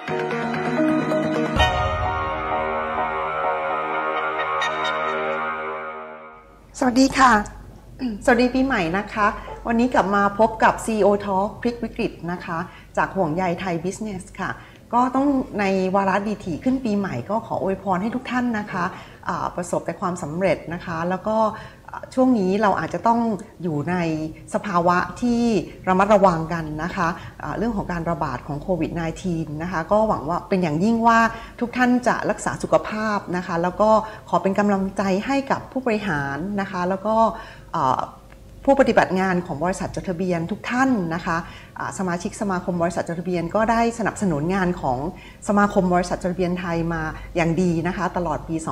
สวัสดีค่ะสวัสดีปีใหม่นะคะวันนี้กลับมาพบกับ CEO Talk พลิกวิกฤตนะคะจากห่วงใยไทย Business ค่ะก็ต้องในวาระดีถี่ขึ้นปีใหม่ก็ขออวยพรให้ทุกท่านนะคะประสบแต่ความสำเร็จนะคะแล้วก็ช่วงนี้เราอาจจะต้องอยู่ในสภาวะที่ระมัดระวังกันนะคะเรื่องของการระบาดของโควิด -19 นะคะก็หวังว่าเป็นอย่างยิ่งว่าทุกท่านจะรักษาสุขภาพนะคะแล้วก็ขอเป็นกำลังใจให้กับผู้บริหารนะคะแล้วก็ผู้ปฏิบัติงานของบริษัทจดทะเบียนทุกท่านนะคะสมาชิกสมาคมบริษัทจดทะเบียนก็ได้สนับสนุนงานของสมาคมบริษัทจดทะเบียนไทยมาอย่างดีนะคะตลอดปี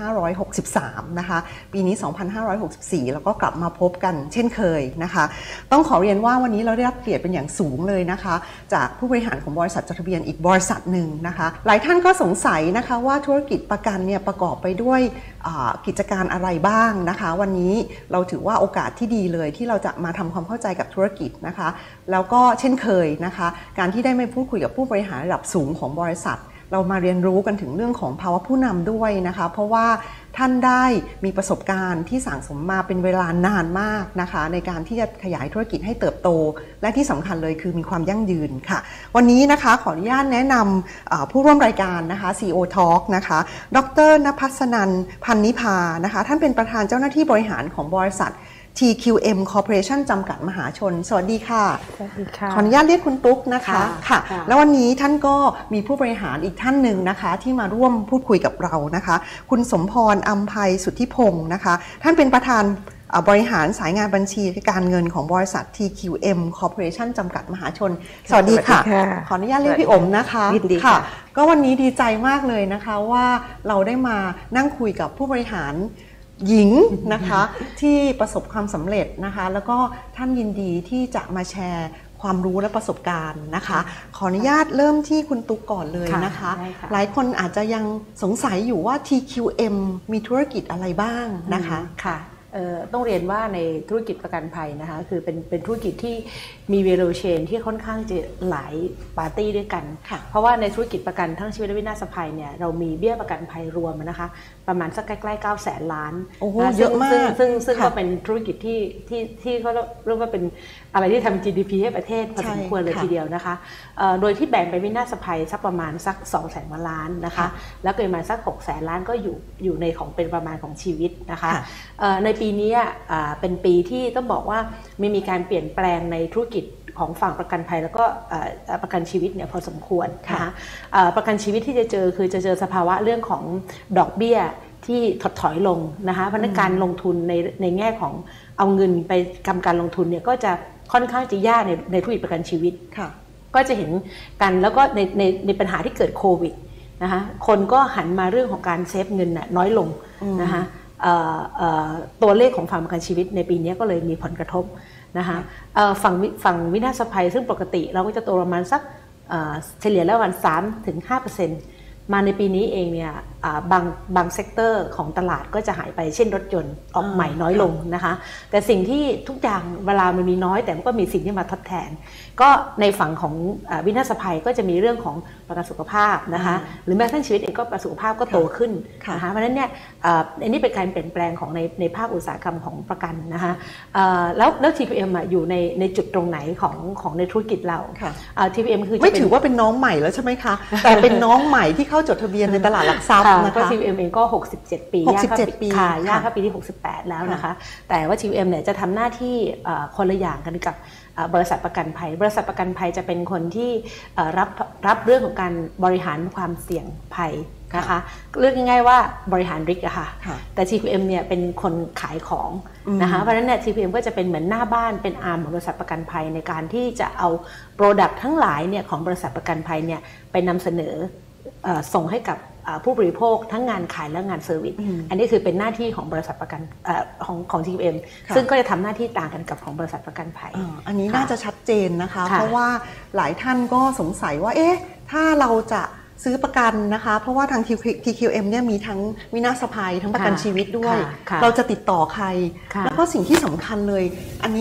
2563 นะคะปีนี้ 2564 แล้วก็กลับมาพบกันเช่นเคยนะคะต้องขอเรียนว่าวันนี้เราได้รับเกียรติเป็นอย่างสูงเลยนะคะจากผู้บริหารของบริษัทจดทะเบียนอีกบริษัทหนึ่งนะคะหลายท่านก็สงสัยนะคะว่าธุรกิจประกันเนี่ยประกอบไปด้วยกิจการอะไรบ้างนะคะวันนี้เราถือว่าโอกาสที่ดีเลยที่เราจะมาทำความเข้าใจกับธุรกิจนะคะแล้วก็เช่นเคยนะคะการที่ได้มาพูดคุยกับผู้บริหารระดับสูงของบริษัทเรามาเรียนรู้กันถึงเรื่องของภาวะผู้นำด้วยนะคะเพราะว่าท่านได้มีประสบการณ์ที่สั่งสมมาเป็นเวลานานมากนะคะในการที่จะขยายธุรกิจให้เติบโตและที่สำคัญเลยคือมีความยั่งยืนค่ะวันนี้นะคะขออนุญาตแนะนำผู้ร่วมรายการนะคะ CEO Talk นะคะดร.ณภัสนันท์ พันนิพานะคะท่านเป็นประธานเจ้าหน้าที่บริหารของบริษัท TQM Corporation จำกัดมหาชนสวัสดีค่ะสวัสดีค่ะขออนุญาตเรียกคุณตุ๊กนะคะค่ะแล้ววันนี้ท่านก็มีผู้บริหารอีกท่านหนึ่งนะคะที่มาร่วมพูดคุยกับเรานะคะคุณสมพร อำไพสุทธิพงศ์นะคะท่านเป็นประธานบริหารสายงานบัญชีการเงินของบริษัท TQM Corporation จำกัดมหาชนสวัสดีค่ะขออนุญาตเรียกพี่อมนะคะค่ะก็วันนี้ดีใจมากเลยนะคะว่าเราได้มานั่งคุยกับผู้บริหารหญิงนะคะที่ประสบความสำเร็จนะคะแล้วก็ท่านยินดีที่จะมาแชร์ความรู้และประสบการณ์นะคะขออนุญาตเริ่มที่คุณตุ๊กก่อนเลยนะคะหลายคนอาจจะยังสงสัยอยู่ว่า TQM มีธุรกิจอะไรบ้างนะคะค่ะต้องเรียนว่าในธุรกิจประกันภัยนะคะคือเป็นธุรกิจที่มี value chain ที่ค่อนข้างจะหลายปาร์ตี้ด้วยกันเพราะว่าในธุรกิจประกันทั้งชีวิตและวินาศภัยเนี่ยเรามีเบี้ยประกันภัยรวมนะคะประมาณสักใกล้ๆ 900,000 ล้านโอ้โหเยอะมากซึ่งก็เป็นธุรกิจที่เขาเรียกว่าเป็นอะไรที่ทำ GDP ให้ประเทศพอสมควรเลยทีเดียวนะคะโดยที่แบ่งไปวินาศภัยสักประมาณสัก 200,000 ล้านนะคะแล้วก็ประมาณสัก 600,000 ล้านก็อยู่ในของเป็นประมาณของชีวิตนะคะในปีนี้เป็นปีที่ต้องบอกว่ามีการเปลี่ยนแปลงในธุรกิจของฝั่งประกันภัยแล้วก็ประกันชีวิตเนี่ยพอสมควรนะคะประกันชีวิตที่จะเจอคือจะเจอสภาวะเรื่องของดอกเบี้ยที่ถดถอยลงนะคะเพราะนั้นการลงทุนในแง่ของเอาเงินไปทำการลงทุนเนี่ยก็จะค่อนข้างจะยากในธุรกิจประกันชีวิตก็จะเห็นกันแล้วก็ในปัญหาที่เกิดโควิดนะคะคนก็หันมาเรื่องของการเซฟเงินน้อยลงนะคะตัวเลขของฝั่งประกันชีวิตในปีนี้ก็เลยมีผลกระทบนะคะฝั่งวินาศภัยซึ่งปกติเราก็จะโตประมาณสักเฉลี่ยแล้ววัน 3-5% มาในปีนี้เองเนี่ยบางเซกเตอร์ของตลาดก็จะหายไปเช่นรถยนต์ออกใหม่น้อยลงนะคะแต่สิ่งที่ทุกอย่างเวลามันมีน้อยแต่มันก็มีสิ่งที่มาทดแทนก็ในฝั่งของวินาศภัยก็จะมีเรื่องของประกันสุขภาพนะคะหรือแม้กระทั่งชีวิตเองก็ประกันสุขภาพก็โตขึ้นนะคะเพราะฉะนั้นเนี่ยอันนี้เป็นการเปลี่ยนแปลงของในภาคอุตสาหกรรมของประกันนะคะแล้ว TPM อยู่ในจุดตรงไหนของในธุรกิจเรา TPM คือไม่ถือว่าเป็นน้องใหม่แล้วใช่ไหมคะแต่เป็นน้องใหม่ที่เข้าจดทะเบียนในตลาดหลักทรัพย์นะคะ TPM เองก็67 ปีย่างเข้าปีที่68แล้วนะคะแต่ว่า TPM เนี่ยจะทำหน้าที่คนละอย่างกันกับบริษัทประกันภัยบริษัทประกันภัยจะเป็นคนที่รับเรื่องของการบริหารความเสี่ยงภัยนะคะเรียกง่ายๆว่าบริหารริสก์อะค่ะแต่ TPM เนี่ยเป็นคนขายของนะคะเพราะฉะนั้นเนี่ย TPM ก็จะเป็นเหมือนหน้าบ้านเป็นอาร์มของบริษัทประกันภัยในการที่จะเอาโปรดักต์ทั้งหลายเนี่ยของบริษัทประกันภัยเนี่ยไปนำเสนอส่งให้กับผู้บริโภคทั้งงานขายและงานเซอร์วิสอันนี้คือเป็นหน้าที่ของบริษัทประกันของ TPM ซึ่งก็จะทำหน้าที่ต่างกันกับของบริษัทประกันภัยอันนี้น่าจะชัดเจนนะคะเพราะว่าหลายท่านก็สงสัยว่าถ้าเราจะซื้อประกันนะคะเพราะว่าทาง TQM เนี่ยมีทั้งวินาศภัยทั้งประกันชีวิตด้วยเราจะติดต่อใครแล้วก็สิ่งที่สำคัญเลยอันนี้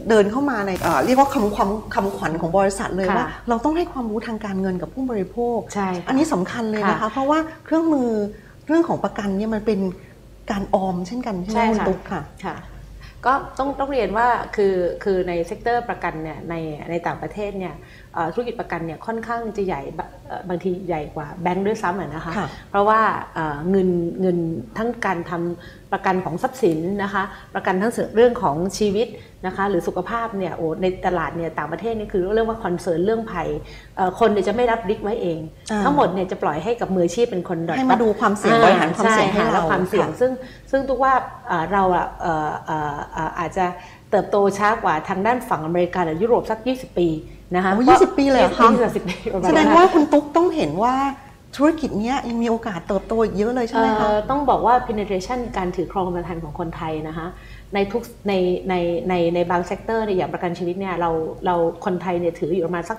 เดินเข้ามาในเรียกว่าคำขวัญของบริษัทเลยว่าเราต้องให้ความรู้ทางการเงินกับผู้บริโภคใช่อันนี้สำคัญเลยนะคะเพราะว่าเครื่องมือเรื่องของประกันเนี่ยมันเป็นการออมเช่นกันใช่ไหมคุณตุ๊กค่ะก็ต้องเรียนว่าคือในเซกเตอร์ประกันเนี่ยในต่างประเทศเนี่ยธุรกิจประกันเนี่ยค่อนข้างจะใหญ่บางทีใหญ่กว่าแบงค์ด้วยซ้ำนะคะเพราะว่าเงินทั้งการทำประกันของทรัพย์สินนะคะประกันทั้งเรื่องของชีวิตนะคะหรือสุขภาพเนี่ยในตลาดเนี่ยต่างประเทศนี่คือเรื่องว่าคอนเซิร์นเรื่องภัยคนเนี่ยจะไม่รับริกไว้เองทั้งหมดเนี่ยจะปล่อยให้กับมืออาชีพเป็นคนให้มาดูความเสี่ยงบริหารความเสี่ยงให้เราความเสี่ยงซึ่งทุกว่าเราอาจจะเติบโตช้ากว่าทางด้านฝั่งอเมริกาหรือยุโรปสัก20 ปีนะคะ 20 ปีเลยเหรอคะแสดงว่าคุณตุ๊กต้องเห็นว่าธุรกิจนี้ยังมีโอกาสเติบโตอีกเยอะเลยใช่ไหมคะต้องบอกว่า penetration การถือครองประกันของคนไทยนะคะในทุกในบางเซกเตอร์อย่างประกันชีวิตเนี่ยเราคนไทยเนี่ยถืออยู่ประมาณสัก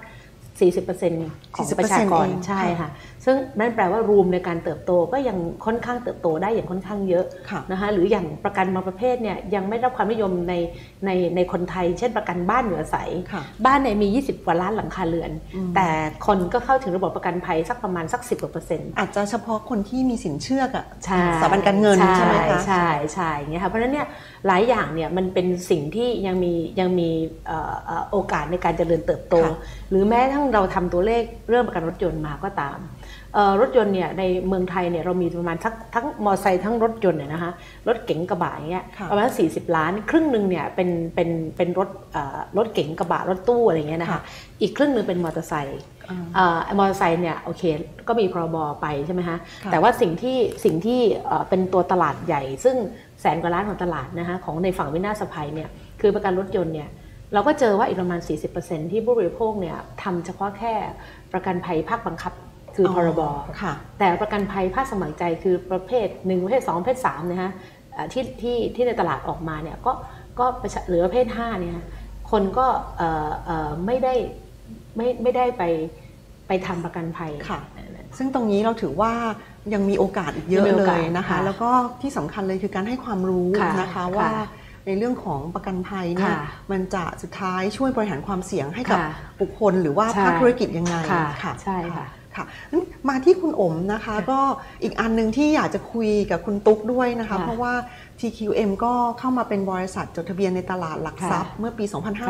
40%ของประชากรใช่ค่ะซึ่งนั่นแปลว่ารูมในการเติบโตก็ยังค่อนข้างเติบโตได้อย่างค่อนข้างเยอะนะคะหรืออย่างประกันบางประเภทเนี่ยยังไม่ได้รับความนิยมในคนไทยเช่นประกันบ้านอยู่อาศัยบ้านเนี่ยมี20 กว่าล้านหลังคาเรือนแต่คนก็เข้าถึงระบบประกันภัยสักประมาณสัก10% อาจจะเฉพาะคนที่มีสินเชื่อกับสถาบันการเงินใช่ไหมคะใช่อย่างเงี้ยค่ะเพราะฉะนั้นเนี่ยหลายอย่างเนี่ยมันเป็นสิ่งที่ยังมีโอกาสในการเจริญเติบโตหรือแม้ทั้งเราทำตัวเลขเรื่องประกันรถยนต์มาก็ตามรถยนต์เนี่ยในเมืองไทยเนี่ยเรามีประมาณทั้งมอเตอร์ไซค์ทั้งรถยนต์เนี่ยนะคะรถเก๋งกระบะอย่างเงี้ยประมาณ40 ล้านครึ่งนึงเนี่ยเป็นรถเก๋งกระบะรถตู้อะไรเงี้ยนะคะอีกครึ่งนึงเป็นมอเตอร์ไซค์มอเตอร์ไซค์เนี่ยโอเคก็มีพรบไปใช่ไหมคะแต่ว่าสิ่งที่เป็นตัวตลาดใหญ่ซึ่งแสนกว่าล้านของตลาดนะคะของในฝั่งวินาศภัยเนี่ยคือประกันรถยนต์เนี่ยเราก็เจอว่าอีกประมาณ 40% ที่ผู้บริโภคเนี่ยทำเฉพาะแค่ประกันภัยภาคบังคับคือพรบแต่ประกันภัยภาคสมัครใจคือประเภท1ประเภท2ประเภท3นะฮะที่ในตลาดออกมาเนี่ยก็เหลือประเภท5เนี่ยคนก็ไม่ได้ไปทำประกันภัยซึ่งตรงนี้เราถือว่ายังมีโอกาสอีกเยอะเลยนะคะแล้วก็ที่สำคัญเลยคือการให้ความรู้นะคะว่าในเรื่องของประกันภัยเนี่ยมันจะสุดท้ายช่วยบริหารความเสี่ยงให้กับบุคคลหรือว่าภาคธุรกิจยังไงค่ะใช่ค่ะมาที่คุณอมนะคะก็อีกอันนึงที่อยากจะคุยกับคุณตุ๊กด้วยนะคะเพราะว่า TQM ก็เข้ามาเป็นบริษัทจดทะเบียนในตลาดหลักทรัพย์เมื่อปี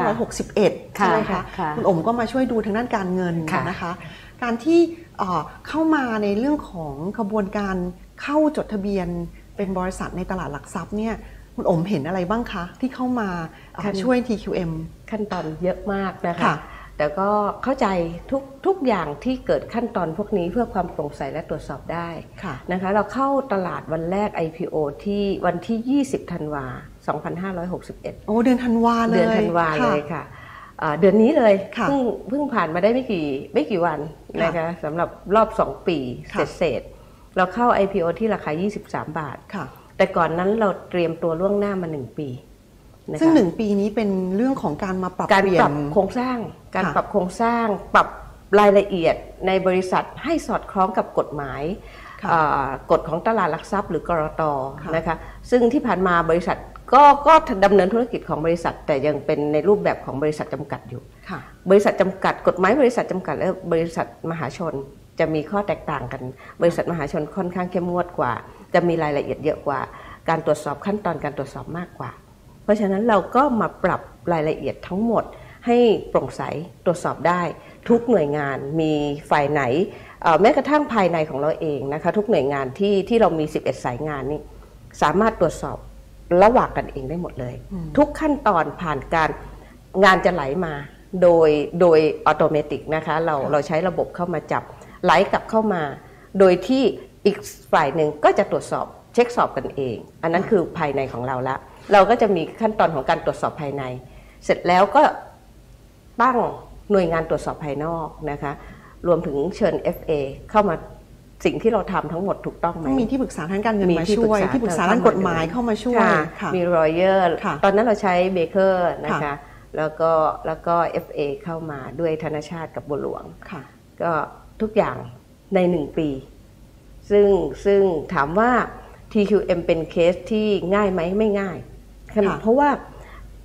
2561 ใช่ไหมคะคุณอมก็มาช่วยดูทางด้านการเงินนะคะการที่เข้ามาในเรื่องของกระบวนการเข้าจดทะเบียนเป็นบริษัทในตลาดหลักทรัพย์เนี่ยคุณอมเห็นอะไรบ้างคะที่เข้ามาช่วย TQM ขั้นตอนเยอะมากนะคะแต่ก็เข้าใจทุกอย่างที่เกิดขั้นตอนพวกนี้เพื่อความโปร่งใสและตรวจสอบได้นะคะเราเข้าตลาดวันแรก IPO ที่วันที่20 ธันวาคม 2561 โอ้เดือนธันวาเลยเดือนธันวาเลยค่ะเดือนนี้เลยเพิ่งผ่านมาได้ไม่กี่วันนะคะสำหรับรอบ2 ปีเศษเราเข้า IPO ที่ราคา23 บาทแต่ก่อนนั้นเราเตรียมตัวล่วงหน้ามา1 ปีซึ่ง1 ปีนี้เป็นเรื่องของการมาปรับเปลี่ยนโครงสร้างการปรับโครงสร้างปรับรายละเอียดในบริษัทให้สอดคล้องกับกฎหมายกฎของตลาดหลักทรัพย์หรือกรต.นะคะซึ่งที่ผ่านมาบริษัทก็ดำเนินธุรกิจของบริษัทแต่ยังเป็นในรูปแบบของบริษัทจำกัดอยู่บริษัทจำกัดกฎหมายบริษัทจำกัดและบริษัทมหาชนจะมีข้อแตกต่างกันบริษัทมหาชนค่อนข้างเข้มงวดกว่าจะมีรายละเอียดเยอะกว่าการตรวจสอบขั้นตอนการตรวจสอบมากกว่าเพราะฉะนั้นเราก็มาปรับรายละเอียดทั้งหมดให้โปร่งใสตรวจสอบได้ทุกหน่วยงานมีฝ่ายไหนแม้กระทั่งภายในของเราเองนะคะทุกหน่วยงานที่เรามี11สายงานนี้สามารถตรวจสอบระหว่างกันเองได้หมดเลยทุกขั้นตอนผ่านการงานจะไหลมาโดยอัตโนมัตินะคะเราใช้ระบบเข้ามาจับไหลกลับเข้ามาโดยที่อีกฝ่ายหนึ่งก็จะตรวจสอบเช็คสอบกันเองอันนั้นคือภายในของเราละเราก็จะมีขั้นตอนของการตรวจสอบภายในเสร็จแล้วก็ตั้งหน่วยงานตรวจสอบภายนอกนะคะรวมถึงเชิญ FA เข้ามาสิ่งที่เราทำทั้งหมดถูกต้องไหมมีที่ปรึกษาทางการเงินมาช่วยที่ปรึกษาด้านกฎหมายเข้ามาช่วยมีรอยเยอร์ตอนนั้นเราใช้เบเกอร์นะคะแล้วก็ FA เข้ามาด้วยธนชาติกับบัวหลวงก็ทุกอย่างใน1 ปีซึ่งถามว่า TQM เป็นเคสที่ง่ายไหมไม่ง่ายเพราะว่า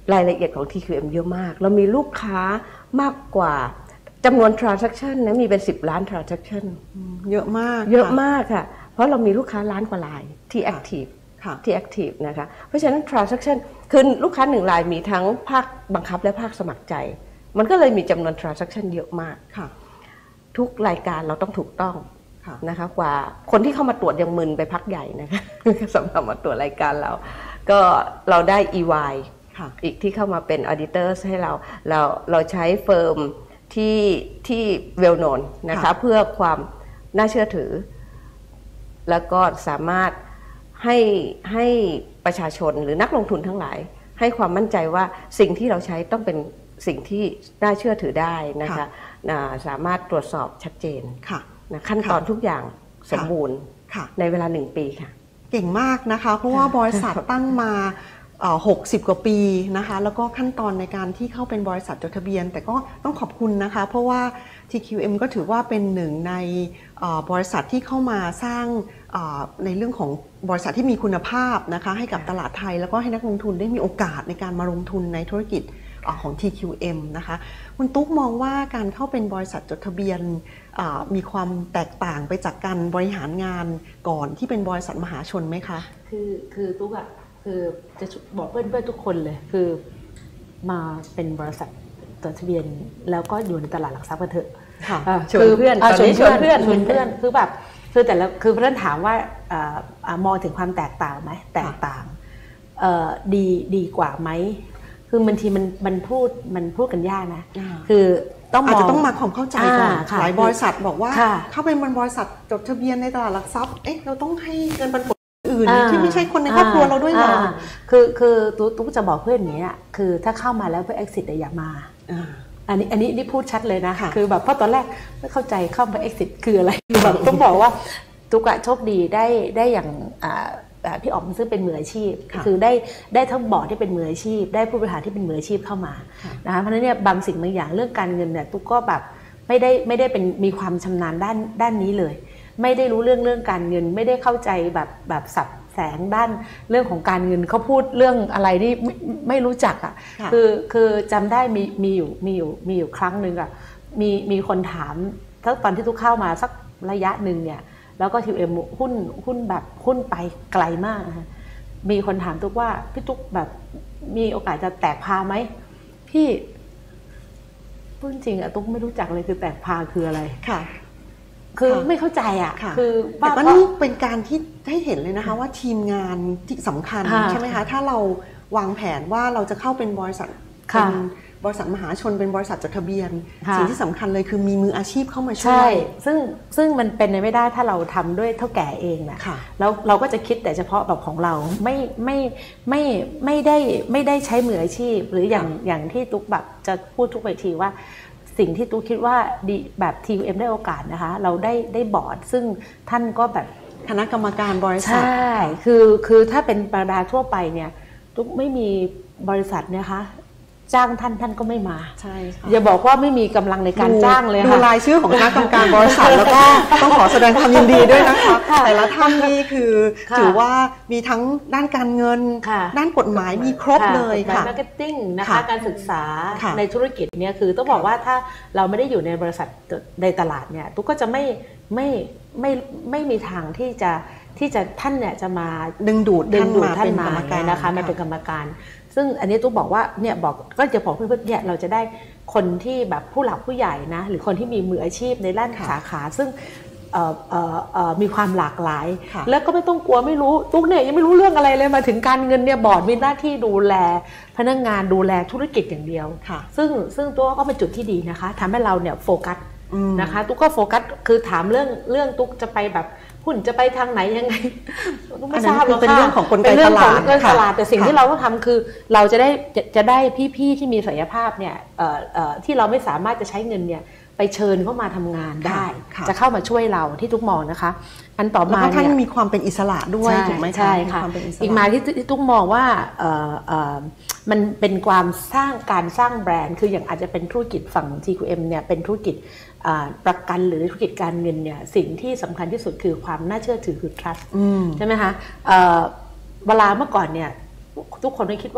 รายละเอียดของ TQM เยอะมากเรามีลูกค้ามากกว่าจำนวน transaction นะมีเป็น10 ล้าน transaction เยอะมากเยอะมากค่ะเพราะเรามีลูกค้าล้านกว่ารายที่ active ที่ active นะคะเพราะฉะนั้น transaction คือลูกค้า1 รายมีทั้งภาคบังคับและภาคสมัครใจมันก็เลยมีจำนวน transaction เยอะมากทุกรายการเราต้องถูกต้องนะคะกว่าคนที่เข้ามาตรวจยังมึนไปพักใหญ่นะคะสำหรับมาตรวจรายการเราก็เราได้ EY อีกที่เข้ามาเป็น auditors ให้เราใช้เฟิร์มที่ well known นะคะเพื่อความน่าเชื่อถือแล้วก็สามารถให้ประชาชนหรือนักลงทุนทั้งหลายให้ความมั่นใจว่าสิ่งที่เราใช้ต้องเป็นสิ่งที่น่าเชื่อถือได้นะคะสามารถตรวจสอบชัดเจนนะขั้นตอนทุกอย่างสมบูรณ์ในเวลา1 ปีค่ะเก่งมากนะคะเพราะว่าบริษัทตั้งมา60 กว่าปีนะคะแล้วก็ขั้นตอนในการที่เข้าเป็นบริษัทจดทะเบียนแต่ก็ต้องขอบคุณนะคะเพราะว่า TQM ก็ถือว่าเป็นหนึ่งในบริษัทที่เข้ามาสร้างในเรื่องของบริษัทที่มีคุณภาพนะคะให้กับตลาดไทยแล้วก็ให้นักลงทุนได้มีโอกาสในการมาลงทุนในธุรกิจของ TQM นะคะคุณตุ๊กมองว่าการเข้าเป็นบริษัทจดทะเบียนมีความแตกต่างไปจากการบริหารงานก่อนที่เป็นบริษัทมหาชนไหมคะคือตุ๊กคือจะบอกเพื่อนๆทุกคนเลยคือมาเป็นบริษัทจดทะเบียนแล้วก็อยู่ในตลาดหลักทรัพย์กันเถอะชวนเพื่อนชวนเพื่อนคือแบบคือแต่ละคือเพื่อนถามว่ามองถึงความแตกต่างไหมแตกต่างดีกว่าไหมคือบางทีมันพูดกันยากนะคืออาจจะต้องมาความเข้าใจก่อนหลายบริษัทบอกว่าเข้าเป็นบริษัทจดทะเบียนในตลาดหลักทรัพย์เราต้องให้เงินปันผลอื่นที่ไม่ใช่คนในครอบครัวเราด้วยเหรอคือตุ๊กจะบอกเพื่อนอย่างนี้คือถ้าเข้ามาแล้วเพื่อ exit อย่ามาอันนี้พูดชัดเลยนะคือแบบเพราะตอนแรกไม่เข้าใจเข้ามา exit คืออะไรแบบต้องบอกว่าตุ๊กโชคดีได้อย่างพี่อ๋อมซึ่งเป็นมืออาชีพคือได้ทั้งบอร์ดที่เป็นมืออาชีพได้ผู้บริหารที่เป็นมืออาชีพเข้ามานะคะเพราะฉะนั้นเนี่ยบางสิ่งบางอย่างเรื่องการเงินเนี่ยตุ๊กก็แบบไม่ได้เป็นมีความชำนาญด้านนี้เลยไม่ได้รู้เรื่องการเงินไม่ได้เข้าใจแบบสับแสงด้านเรื่องของการเงินเขาพูดเรื่องอะไรที่ไม่รู้จักอ่ะคือจำได้มีอยู่ครั้งหนึ่งอ่ะมีคนถามตอนที่ตุ๊กเข้ามาสักระยะหนึ่งเนี่ยแล้วก็ TQM หุ้นแบบหุ้นไปไกลมากนะคะมีคนถามตุ๊กว่าพี่ตุ๊กแบบมีโอกาสจะแตกพาไหมพี่พูดจริงอะตุ๊กไม่รู้จักเลยคือแตกพาคืออะไรคือไม่เข้าใจอ่ะคือแต่ก็นี่เป็นการที่ให้เห็นเลยนะคะว่าทีมงานที่สำคัญใช่ไหมคะถ้าเราวางแผนว่าเราจะเข้าเป็นบริษัทเป็นบริษัทมหาชนเป็นบริษัทจดทะเบียนสิ่งที่สำคัญเลยคือมีมืออาชีพเข้ามาช่วยซึ่งมันเป็นไปไม่ได้ถ้าเราทำด้วยเท่าแก่เองนะแล้วเราก็จะคิดแต่เฉพาะแบบของเราไม่ได้ใช้มืออาชีพหรืออย่างที่ตุ๊กแบบจะพูดทุกเวทีว่าสิ่งที่ตุ๊กคิดว่าดีแบบ TQM ได้โอกาสนะคะเราได้บอร์ดซึ่งท่านก็แบบคณะกรรมการบริษัทใช่คือถ้าเป็นประดาทั่วไปเนี่ยตุ๊กไม่มีบริษัทเนี่ยคะจ้างท่านก็ไม่มาใช่ค่ะอย่าบอกว่าไม่มีกำลังในการจ้างเลยค่ะดูรายชื่อของคณะกรรมการบริษัทแล้วก็ต้องขอแสดงความยินดีด้วยนะคะแต่ละท่านนี่คือถือว่ามีทั้งด้านการเงินด้านกฎหมายมีครบเลยค่ะมาร์เก็ตติ้งนะคะการศึกษาในธุรกิจเนี่ยคือต้องบอกว่าถ้าเราไม่ได้อยู่ในบริษัทในตลาดเนี่ยตุ๊กก็จะไม่มีทางที่จะท่านเนี่ยจะมาดึงดูดท่านมานะคะมาเป็นกรรมการซึ่งอันนี้ตุ๊กบอกว่าเนี่ยบอกก็จะบอกเพื่อนๆเนี่ยเราจะได้คนที่แบบผู้หลักผู้ใหญ่นะหรือคนที่มีมืออาชีพในด้านสาขาซึ่งมีความหลากหลายแล้วก็ไม่ต้องกลัวไม่รู้ตุ๊กเนี่ยยังไม่รู้เรื่องอะไรเลยมาถึงการเงินเนี่ยบอร์ดมีหน้าที่ดูแลพนักงานดูแลธุรกิจอย่างเดียวซึ่งตัวก็เป็นจุดที่ดีนะคะทำให้เราเนี่ยโฟกัสนะคะตุ๊กก็โฟกัสคือถามเรื่องตุ๊กจะไปแบบหุ้นจะไปทางไหนยังไงไม่ทราบเป็นเรื่องของกลไกตลาดแต่สิ่งที่เราต้องทำคือเราจะได้พี่ๆที่มีศักยภาพเนี่ยที่เราไม่สามารถจะใช้เงินเนี่ยไปเชิญเข้ามาทำงานได้จะเข้ามาช่วยเราที่ทุกมองนะคะอันต่อมาเนี่ยท่านมีความเป็นอิสระด้วยถูกไหมคะใช่ค่ะอีกมาที่ทุกมองว่ามันเป็นความการสร้างแบรนด์คืออย่างอาจจะเป็นธุรกิจฝั่ง TQM เนี่ยเป็นธุรกิจประกันหรือธุรกิจการเงินเนี่ยสิ่งที่สำคัญที่สุดคือความน่าเชื่อถือคือ trust ใช่ไหมคะเวลาเมื่อก่อนเนี่ยทุกคนได้คิดว่า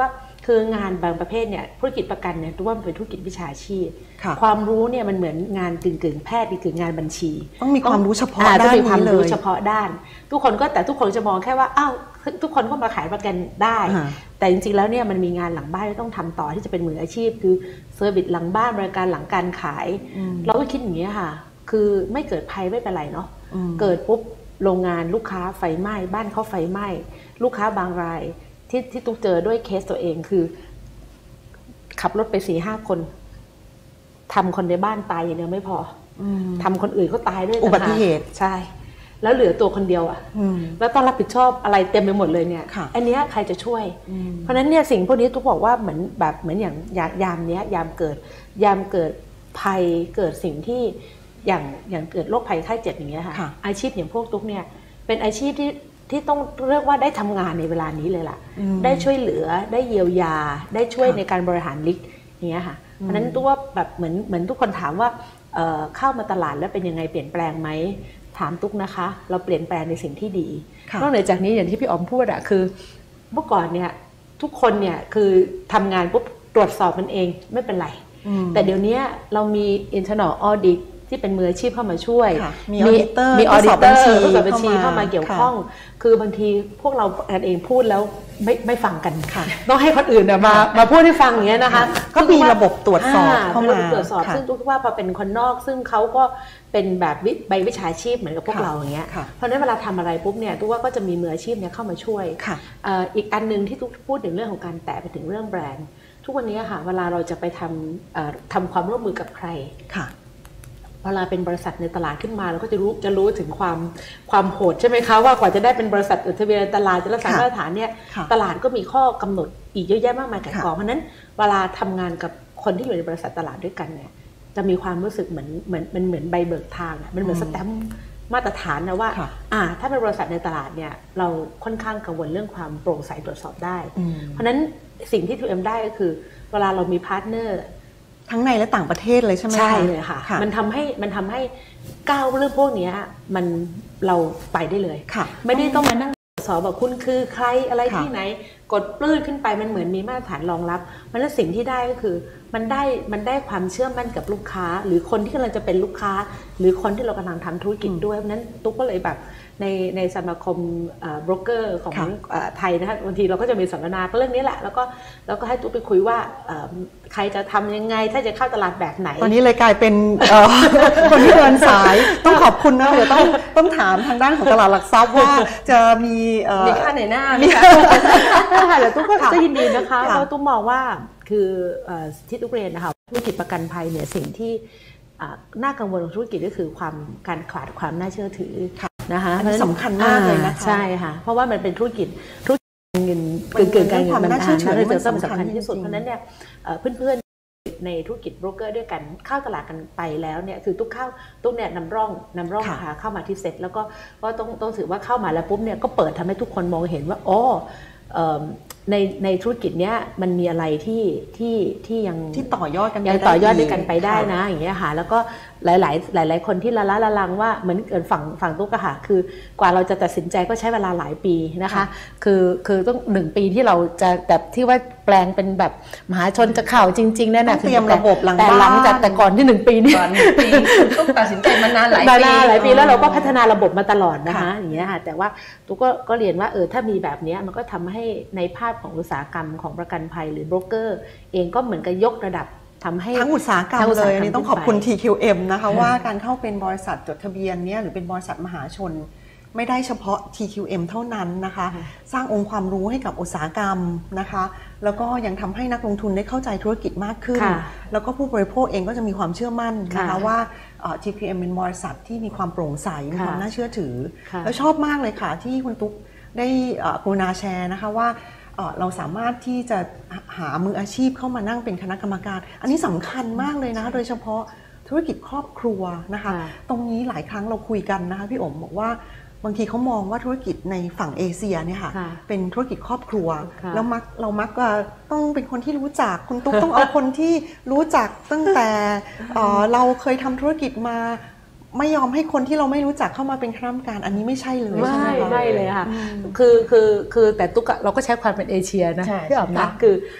คืองานบางประเภทเนี่ยธุรกิจประกันเนี่ยตัวว่ามันเป็นธุรกิจวิชาชีพค่ะความรู้เนี่ยมันเหมือนงานกึ่งแพทย์กึ่งงานบัญชีต้องมีความรู้เฉพาะด้านต้องมีความนี้เลรู้ยเฉพาะด้าน ทุกคนจะมองแค่ว่าอ้าวทุกคนก็มาขายประกันได้ แต่จริงๆแล้วเนี่ยมันมีงานหลังบ้านที่ต้องทำต่อที่จะเป็นมืออาชีพคือเซอร์วิสหลังบ้านบริการหลังการขายเราก็คิดอย่างนี้ค่ะคือไม่เกิดภัยไม่เป็นไรเนาะเกิดปุ๊บโรงงานลูกค้าไฟไหม้บ้านเขาไฟไหม้ลูกค้าบางรายที่ตุ๊กเจอด้วยเคสตัวเองคือขับรถไป 4-5 คนทำคนในบ้านตายอย่างเดียวไม่พอทำคนอื่นเขาตายด้วยอุบัติเหตุใช่แล้วเหลือตัวคนเดียวอ่ะแล้วต้องรับผิดชอบอะไรเต็มไปหมดเลยเนี่ยอันนี้ใครจะช่วยเพราะฉะนั้นเนี่ยสิ่งพวกนี้ตุ๊กบอกว่าเหมือนอย่างยามเกิดภัยเกิดสิ่งที่อย่างเกิดโรคภัยไข้เจ็บอย่างเงี้ยค่ะอาชีพอย่างพวกตุ๊กเนี่ยเป็นอาชีพที่ต้องเรียกว่าได้ทำงานในเวลานี้เลยล่ะได้ช่วยเหลือได้เยียวยาได้ช่วยในการบริหารลิกอย่างเงี้ยค่ะเพราะฉะนั้นตุ๊กว่าแบบเหมือนทุกคนถามว่าเข้ามาตลาดแล้วเป็นยังไงเปลี่ยนแปลงไหมถามตุ๊กนะคะเราเปลี่ยนแปลงในสิ่งที่ดีนอกเหนือจากนี้อย่างที่พี่อ๋อมพูดอะคือเมื่อก่อนเนี่ยทุกคนเนี่ยคือทำงานปุ๊บตรวจสอบมันเองไม่เป็นไรแต่เดี๋ยวนี้เรามี internal audit ที่เป็นมืออาชีพเข้ามาช่วยมีออดิเตอร์ผู้สอบบัญชีเข้ามาเกี่ยวข้องคือบางทีพวกเราเองพูดแล้วไม่ฟังกันต้องให้คนอื่นมาพูดให้ฟังอย่างเงี้ยนะคะก็มีระบบตรวจสอบเข้ามาตรวจสอบซึ่งทุกว่าพอเป็นคนนอกซึ่งเขาก็เป็นแบบใบวิชาชีพเหมือนกับพวกเราอย่างเงี้ยเพราะฉะนั้นเวลาทำอะไรปุ๊บเนี่ยทุกว่าก็จะมีมืออาชีพเนี่ยเข้ามาช่วยอีกอันนึงที่ทุกพูดถึงเรื่องของการแตะไปถึงเรื่องแบรนด์ทุกวันนี้ค่ะเวลาเราจะไปทำความร่วมมือกับใครเวลาเป็นบริษัทในตลาดขึ้นมาเราก็จะรู้ถึงความโหดใช่ไหมคะว่ากว่าจะได้เป็นบริษัทจดทะเบียนในตลาดจะรักษามาตรฐานเนี่ยตลาดก็มีข้อกำหนดอีกเยอะแยะมากมายก่ายกองเพราะนั้นเวลาทำงานกับคนที่อยู่ในบริษัทตลาดด้วยกันเนี่ยจะมีความรู้สึกเหมือนใบเบิกทางมันเหมือนสแตมป์มาตรฐานนะว่าถ้าเป็นบริษัทในตลาดเนี่ยเราค่อนข้างกังวลเรื่องความโปร่งใสตรวจสอบได้เพราะนั้นสิ่งที่ 2M ได้ก็คือเวลาเรามีพาร์ทเนอร์ทั้งในและต่างประเทศเลยใช่ไหมคะใช่เลยค่ะมันทำให้ก้าวเรื่องพวกนี้เราไปได้เลยไม่ได้ต้องมานั่งสอบว่าคุณคือใครอะไรที่ไหนกดปลื้ดขึ้นไปมันเหมือนมีมาตรฐานรองรับมันแล้วสิ่งที่ได้ก็คือมันได้ความเชื่อมั่นกับลูกค้าหรือคนที่กำลังจะเป็นลูกค้าหรือคนที่เรากำลังทำธุรกิจด้วยเพราะนั้นตุ๊กก็เลยแบบในสมาคมโบรกเกอร์ของไทยนะคะบางทีเราก็จะมีสัมมนาเรื่องนี้แหละแล้วก็ให้ตุ๊กไปคุยว่าใครจะทำยังไงถ้าจะเข้าตลาดแบบไหนตอนนี้เลยกลายเป็นคนที่เดินสายต้องขอบคุณนะเดี๋ยวต้องถามทางด้านของตลาดหลักทรัพย์ว่าจะมีค่าไหนหน้าค่ะแต่ตุ๊กก็ยินดีนะคะเพราะตุ๊กมองว่าคือที่ตุ๊กเรียนนะคะธุรกิจประกันภัยเนี่ยสิ่งที่น่ากังวลของธุรกิจก็คือการขาดความน่าเชื่อถือนะคะสำคัญมากเลยนะคะใช่ค่ะเพราะว่ามันเป็นธุรกิจเงินเกินการเงินมันน่าเชื่อถือมันสำคัญที่สุดเพราะนั้นเนี่ยเพื่อนๆในธุรกิจโบรกเกอร์ด้วยกันเข้าตลาดกันไปแล้วเนี่ยคือตุ๊กเนี่ยนำร่องเข้ามาที่เซ็ตแล้วก็ต้องถือว่าเข้ามาแล้วปุ๊บเนี่ยก็เปิดทำให้ทุกคนมองเห็นว่าอ๋อในธุรกิจเนี้ยมันมีอะไรที่ยังต่อยอดกันด้วยกันไปได้นะอย่างเงี้ยค่ะแล้วก็หลายคนที่ละลังว่าเหมือนฝั่งตุ๊กอะค่ะคือกว่าเราจะตัดสินใจก็ใช้เวลาหลายปีนะคะคือต้อง1 ปีที่เราจะแบบที่ว่าแปลงเป็นแบบมหาชนจะเข้าจริงๆนั่นน่ะเตรียมระบบแต่หลังจากแต่ก่อนที่1 ปีนี่ต้องตัดสินใจมานานหลายปีแล้วเราก็พัฒนาระบบมาตลอดนะคะอย่างเงี้ยค่ะแต่ว่าตุ๊กก็เรียนว่าถ้ามีแบบนี้มันก็ทำให้ในภาพของอุตสาหกรรมของประกันภัยหรือโบรกเกอร์เองก็เหมือนกับยกระดับทำให้ทั้งอุตสาหกรรมเลยนี่ต้องขอบคุณ TQM นะคะว่าการเข้าเป็นบริษัทจดทะเบียนเนี่ยหรือเป็นบริษัทมหาชนไม่ได้เฉพาะ TQM เท่านั้นนะคะสร้างองค์ความรู้ให้กับอุตสาหกรรมนะคะแล้วก็ยังทำให้นักลงทุนได้เข้าใจธุรกิจมากขึ้นแล้วก็ผู้บริโภคเองก็จะมีความเชื่อมั่นนะคะว่าTQM เป็นบริษัทที่มีความโปร่งใสมีความน่าเชื่อถือแล้วชอบมากเลยค่ะที่คุณตุ๊กได้กรุณาแชร์นะคะว่าเราสามารถที่จะหามืออาชีพเข้ามานั่งเป็นคณะกรรมการอันนี้สำคัญมากเลยนะคะโดยเฉพาะธุรกิจครอบครัวนะคะตรงนี้หลายครั้งเราคุยกันนะคะพี่อ๋มบอกว่าบางทีเขามองว่าธุรกิจในฝั่งเอเชียเนี่ยค่ะเป็นธุรกิจครอบครัวแล้วเรามักต้องเป็นคนที่รู้จักคุณตุ๊กต้องเอาคนที่รู้จักตั้งแต่เราเคยทำธุรกิจมาไม่ยอมให้คนที่เราไม่รู้จักเข้ามาเป็นคณะกรรมการอันนี้ไม่ใช่เลยใช่ไหมไม่เลยค่ะคือแต่ตุ๊กเราก็ใช้ความเป็นเอเชียนะพี่อ๋อมนะคือ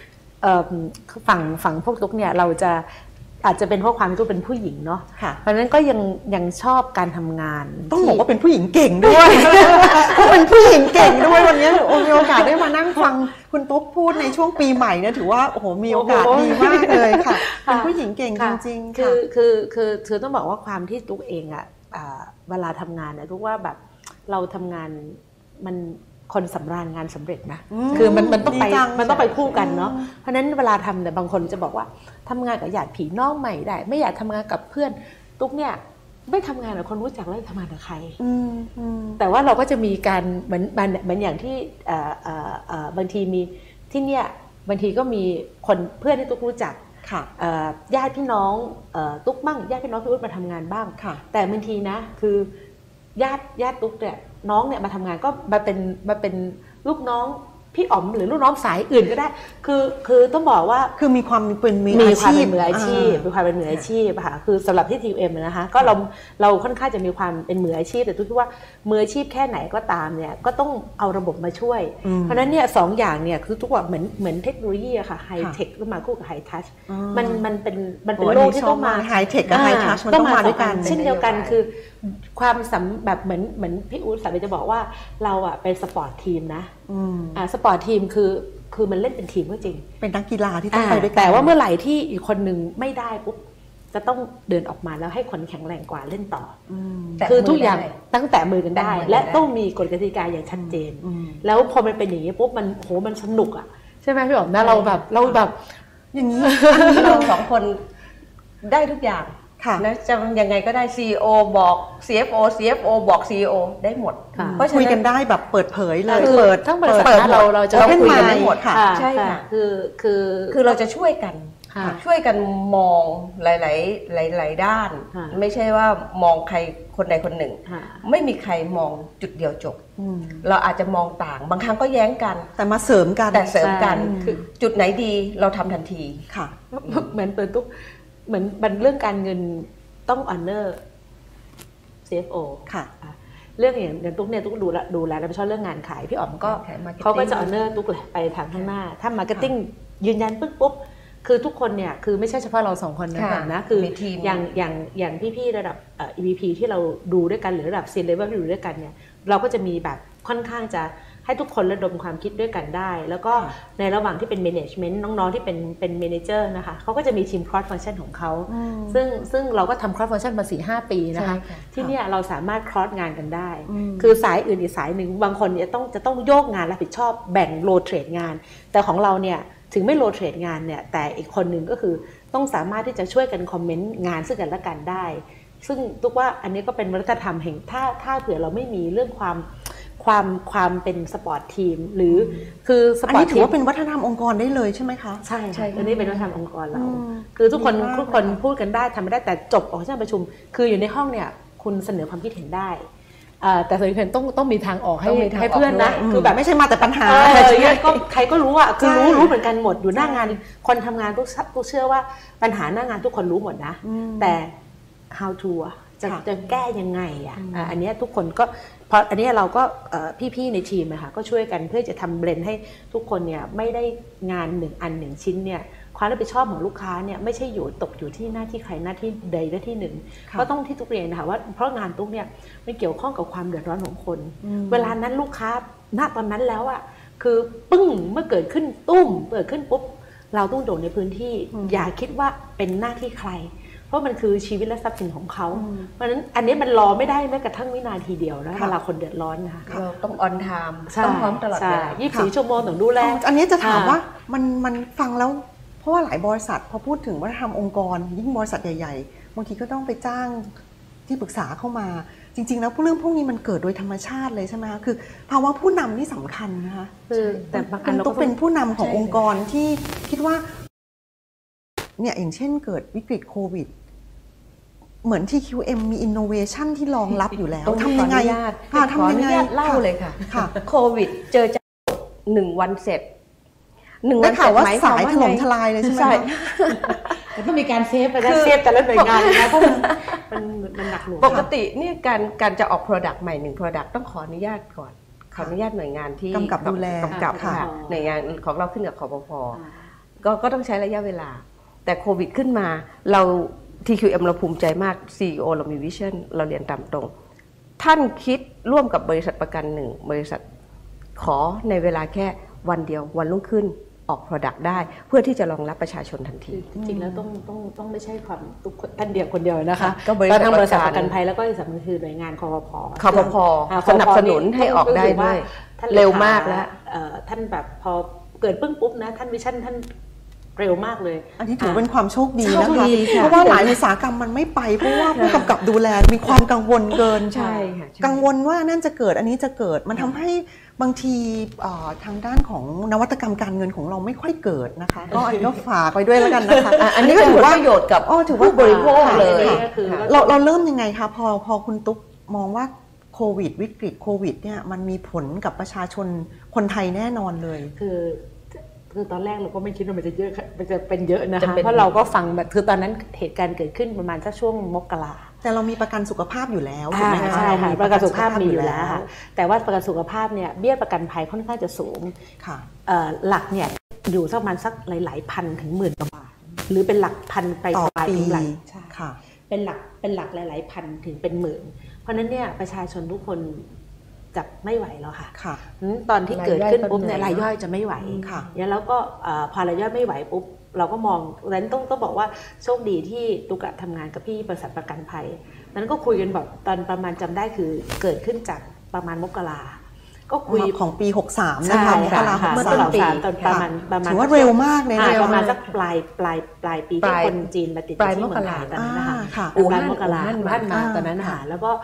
ฝั่งพวกตุ๊กเนี่ยเราจะอาจจะเป็นเพราะความที่ตุ๊กเป็นผู้หญิงเนาะเพราะฉะนั้นก็ยังชอบการทำงานต้องบอกว่าเป็นผู้หญิงเก่งด้วยก็เป็นผู้หญิงเก่งด้วยวันนี้มีโอกาสได้มานั่งฟังคุณตุ๊กพูดในช่วงปีใหม่เนี่ยถือว่าโอ้โหมีโอกาสดีมากเลยค่ะเป็นผู้หญิงเก่งจริงๆค่ะคือต้องบอกว่าความที่ตุ๊กเองอะเวลาทำงานเนี่ยตุ๊กว่าแบบเราทำงานมันคนสำราญงานสำเร็จนะคือมันต้องไปคู่กันเนาะเพราะฉะนั้นเวลาทำเนี่ยบางคนจะบอกว่าทำงานกับญาติพี่น้องใหม่ได้ไม่อยากทำงานกับเพื่อนตุ๊กเนี่ยไม่ทำงานกับคนรู้จักแล้วทำงานกับใครแต่ว่าเราก็จะมีการเหมือนอย่างที่บางทีมีที่เนี่ยบางทีก็มีคนเพื่อนที่ตุ๊กรู้จักญาติพี่น้องตุ๊กบ้างญาติพี่น้องพี่อุ๊ดมาทำงานบ้างแต่บางทีนะคือญาติตุ๊กเนี่ยน้องเนี่ยมาทำงานก็มาเป็นลูกน้องพี่อ๋อมหรือลูกน้องสายอื่นก็ได้คือต้องบอกว่าคือมีความเป็นมืออาชีพมีความเป็นมืออาชีพค่ะคือสำหรับที่ TUM นะคะก็เราค่อนข้างจะมีความเป็นมืออาชีพแต่ตุ๊กคิดว่ามืออาชีพแค่ไหนก็ตามเนี่ยก็ต้องเอาระบบมาช่วยเพราะนั้นเนี่ยสองอย่างเนี่ยคือทุกว่าเหมือนเทคโนโลยีอะค่ะไฮเทคก็มาคู่กับไฮทัชมันเป็นโลกที่ต้องมาไฮเทคกับไฮทัชมันต้องมาด้วยกันเช่นเดียวกันคือความแบบเหมือนพี่อู๊ดสามีจะบอกว่าเราอะเป็นสปอร์ตทีมนะสปอร์ตทีมคือมันเล่นเป็นทีมก็จริงเป็นนักกีฬาที่ต้องไปด้วยกันแต่ว่าเมื่อไหร่ที่อีกคนหนึ่งไม่ได้ปุ๊บจะต้องเดินออกมาแล้วให้คนแข็งแรงกว่าเล่นต่อคือทุกอย่างตั้งแต่มือกันได้และต้องมีกฎกติกาอย่างชัดเจนแล้วพอมันเป็นอย่างนี้ปุ๊บมันสนุกอ่ะใช่ไหมพี่อ๋อมนะเราแบบอย่างนี้เราสองคนได้ทุกอย่างนะจะยังไงก็ได้ CEO บอก CFO บอก CEO ได้หมดเพราะคุยกันได้แบบเปิดเผยเลยทั้งบริษัทเราจะคุยกันได้หมดค่ะใช่ค่ะคือเราจะช่วยกันมองหลายด้านไม่ใช่ว่ามองใครคนใดคนหนึ่งไม่มีใครมองจุดเดียวจบเราอาจจะมองต่างบางครั้งก็แย้งกันแต่มาเสริมกันคือจุดไหนดีเราทำทันทีค่ะเหมือนเปิดตุ๊กเหมือนเรื่องการเงินต้อง honor CFO ค่ะเรื่องอย่างตุ๊กเนี่ยตุ๊กดูแลรับผิดชอบเรื่องงานขายพี่อ๋อมก็เขาก็จะ honor ตุ๊กเลยไปทางข้างหน้าถ้า marketing ยืนยันปุ๊บคือทุกคนเนี่ยคือไม่ใช่เฉพาะเราสองคนนะคืออย่างพี่ๆระดับEVP ที่เราดูด้วยกันหรือระดับ C level ที่ดูด้วยกันเนี่ยเราก็จะมีแบบค่อนข้างจะให้ทุกคนระดมความคิดด้วยกันได้แล้วก็ในระหว่างที่เป็น management น้องๆที่เป็น manager นะคะเขาก็จะมีทีม cross function ของเขาซึ่งเราก็ทำ cross function มา 4-5 ปีนะคะที่เนี่ยเราสามารถ cross งานกันได้คือสายอื่นอีกสายหนึ่งบางคนเนี่ยจะต้องโยกงานรับผิดชอบแบ่ง rotate งานแต่ของเราเนี่ยถึงไม่ rotate งานเนี่ยแต่อีกคนหนึ่งก็คือต้องสามารถที่จะช่วยกันคอมเมนต์งานซึ่งกันและกันได้ซึ่งตุ๊กว่าอันนี้ก็เป็นวัฒนธรรมแห่งถ้าเผื่อเราไม่มีเรื่องความเป็นสปอร์ตทีมหรือคือสปอร์ตทีมอันนี้ถือว่าเป็นวัฒนธรรมองค์กรได้เลยใช่ไหมคะใช่อันนี้เป็นวัฒนธรรมองค์กรเราคือทุกคนพูดกันได้ทำไม่ได้แต่จบออกจากประชุมคืออยู่ในห้องเนี่ยคุณเสนอความคิดเห็นได้แต่ส่วนใหญ่ต้องมีทางออกให้เพื่อนนะคือแบบไม่ใช่มาแต่ปัญหาก็ใครก็รู้อ่ะคือรู้เหมือนกันหมดอยู่หน้างานคนทำงานทุกเชื่อว่าปัญหาหน้างานทุกคนรู้หมดนะแต่ how to จะแก้ยังไงอันนี้ทุกคนก็เพราะอันนี้เราก็พี่ๆในทีมนะคะก็ช่วยกันเพื่อจะทำเบรนให้ทุกคนเนี่ยไม่ได้งาน1 ชิ้นเนี่ยความรับผิดชอบของลูกค้าเนี่ยไม่ใช่ตกอยู่ที่หน้าที่ใครหน้าที่ใดหน้าที่หนึ่งก็ต้องที่ทุกเรียนนะคะว่าเพราะงานตุ๊กเนี่ยมันเกี่ยวข้องกับความเดือดร้อนของคนเวลานั้นลูกค้าณตอนนั้นแล้วอ่ะคือปึ้งเมื่อเกิดขึ้นตุ้มเกิดขึ้นปุ๊บเราต้องโดดในพื้นที่อย่าคิดว่าเป็นหน้าที่ใครเพราะมันคือชีวิตและทรัพย์สินของเขาเพราะฉะนั้นอันนี้มันรอไม่ได้แม้กระทั่งวินาทีเดียวนะเวลาคนเดือดร้อนนะคะเราต้องออนไทม์ต้องพร้อมตลอดเวลา 24 ชั่วโมงต้องดูแลอันนี้จะถามว่ามันฟังแล้วเพราะว่าหลายบริษัทพอพูดถึงวัฒนธรรมองค์กรยิ่งบริษัทใหญ่ๆบางทีก็ต้องไปจ้างที่ปรึกษาเข้ามาจริงๆแล้วเรื่องพวกนี้มันเกิดโดยธรรมชาติเลยใช่ไหมคะคือภาวะผู้นำนี่สำคัญนะคะแต่บางอันเราต้องเป็นผู้นำขององค์กรที่คิดว่าเนี่ยอย่างเช่นเกิดวิกฤตโควิดเหมือน TQM มี innovation ที่รองรับอยู่แล้วทำยังไงทำยังไงเล่าเลยค่ะโควิดเจอจะ1 วันเสร็จ 1 วันข่าวว่าสายถล่มทลายเลยใช่ไหมแต่ต้องมีการเซฟแต่ละหน่วยงานนะเพราะมันหนักหน่วงปกตินี่การจะออก product ใหม่1 product ต้องขออนุญาตก่อนขออนุญาตหน่วยงานที่กำกับดูแลกำกับค่ะหน่วยงานของเราขึ้นกับคปภก็ต้องใช้ระยะเวลาแต่โควิดขึ้นมาเรา TQM เราภูมิใจมาก CEO เรามีวิชั่นเราเรียนตามตรงท่านคิดร่วมกับบริษัทประกันหนึ่งบริษัทขอในเวลาแค่วันเดียววันรุ่งขึ้นออก Product ได้เพื่อที่จะรองรับประชาชนทันทีจริงๆแล้วต้องไม่ใช่ความท่านเดียวคนเดียวนะคะก็บริษัทประกันภัยแล้วก็ที่สำคัญคือหน่วยงานคพสนับสนุนให้ออกได้ด้วยเร็วมากแล้วท่านแบบพอเกิดปึ้งปุ๊บนะท่านวิชั่นท่านเร็วมากเลยอันนี้ถือเป็นความโชคดีนะคะเพราะว่าหลายอุตสาหกรรมมันไม่ไปเพราะว่าผู้กำกับดูแลมีความกังวลเกินใช่ค่ะกังวลว่านั่นจะเกิดอันนี้จะเกิดมันทำให้บางทีทางด้านของนวัตกรรมการเงินของเราไม่ค่อยเกิดนะคะก็อันนี้ก็ฝากไปด้วยแล้วกันนะคะอันนี้ก็ถือว่าประโยชน์กับผู้บริโภคเลยเราเริ่มยังไงคะพอคุณตุ๊กมองว่าโควิดวิกฤตโควิดเนี่ยมันมีผลกับประชาชนคนไทยแน่นอนเลยคือตอนแรกเราก็ไม่คิดว่ามันจะเยอะมันจะเป็นเยอะนะคะเพราะเราก็ฟังแบบคือตอนนั้นเหตุการณ์เกิดขึ้นประมาณสักช่วงมกราแต่เรามีประกันสุขภาพอยู่แล้วถูกไหมคะใช่ค่ะประกันสุขภาพมีอยู่แล้วค่ะแต่ว่าประกันสุขภาพเนี่ยเบี้ยประกันภัยค่อนข้างจะสูงค่ะหลักเนี่ยอยู่สักประมาณสักหลายพันถึงหมื่นกว่าบาทหรือเป็นหลักพันไปต่อปีใช่ค่ะเป็นหลักหลายพันถึงเป็นหมื่นเพราะนั้นเนี่ยประชาชนทุกคนจะไม่ไหวแล้วค่ะตอนที่เกิดขึ้นปุ๊บเนี่ยรายย่อยจะไม่ไหวแล้วก็พอรายย่อยไม่ไหวปุ๊บเราก็มองนั้นต้องบอกว่าโชคดีที่ตุ๊กทำงานกับพี่บริษัทประกันภัยนั้นก็คุยกันแบบตอนประมาณจำได้คือเกิดขึ้นจากประมาณมกราก็คุยของปี63นะคะมกราเมื่อต้นปีตอนประมาณถือว่าเร็วมากเลยประมาณสักปลายปีที่คนจีนมาติดที่เมืองไทยตอนนั้นนะคะปลายมกราท่านมาตอนนั้นค่ะแล้วก็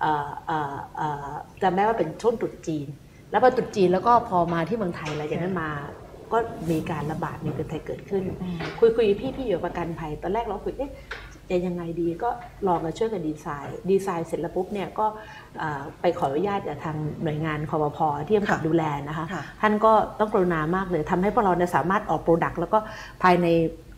จำได้ว่าเป็นช่วงตรุษจีนแล้วพอตรุษจีนแล้วก็พอมาที่เมืองไทยอะไรอย่างนั้นมาก็มีการระบาดในประเทศไทยเกิดขึ้นคุยพี่อยู่ประกันภัยตอนแรกเราคุยจะยังไงดีก็ลองมาช่วยกันดีไซน์เสร็จแล้วปุ๊บเนี่ยก็ไปขออนุญาตจากทางหน่วยงานคพพ.ที่กำกับดูแลนะคะท่านก็ต้องกรุณามากเลยทำให้พวกเราสามารถออกโปรดักต์แล้วก็ภายใน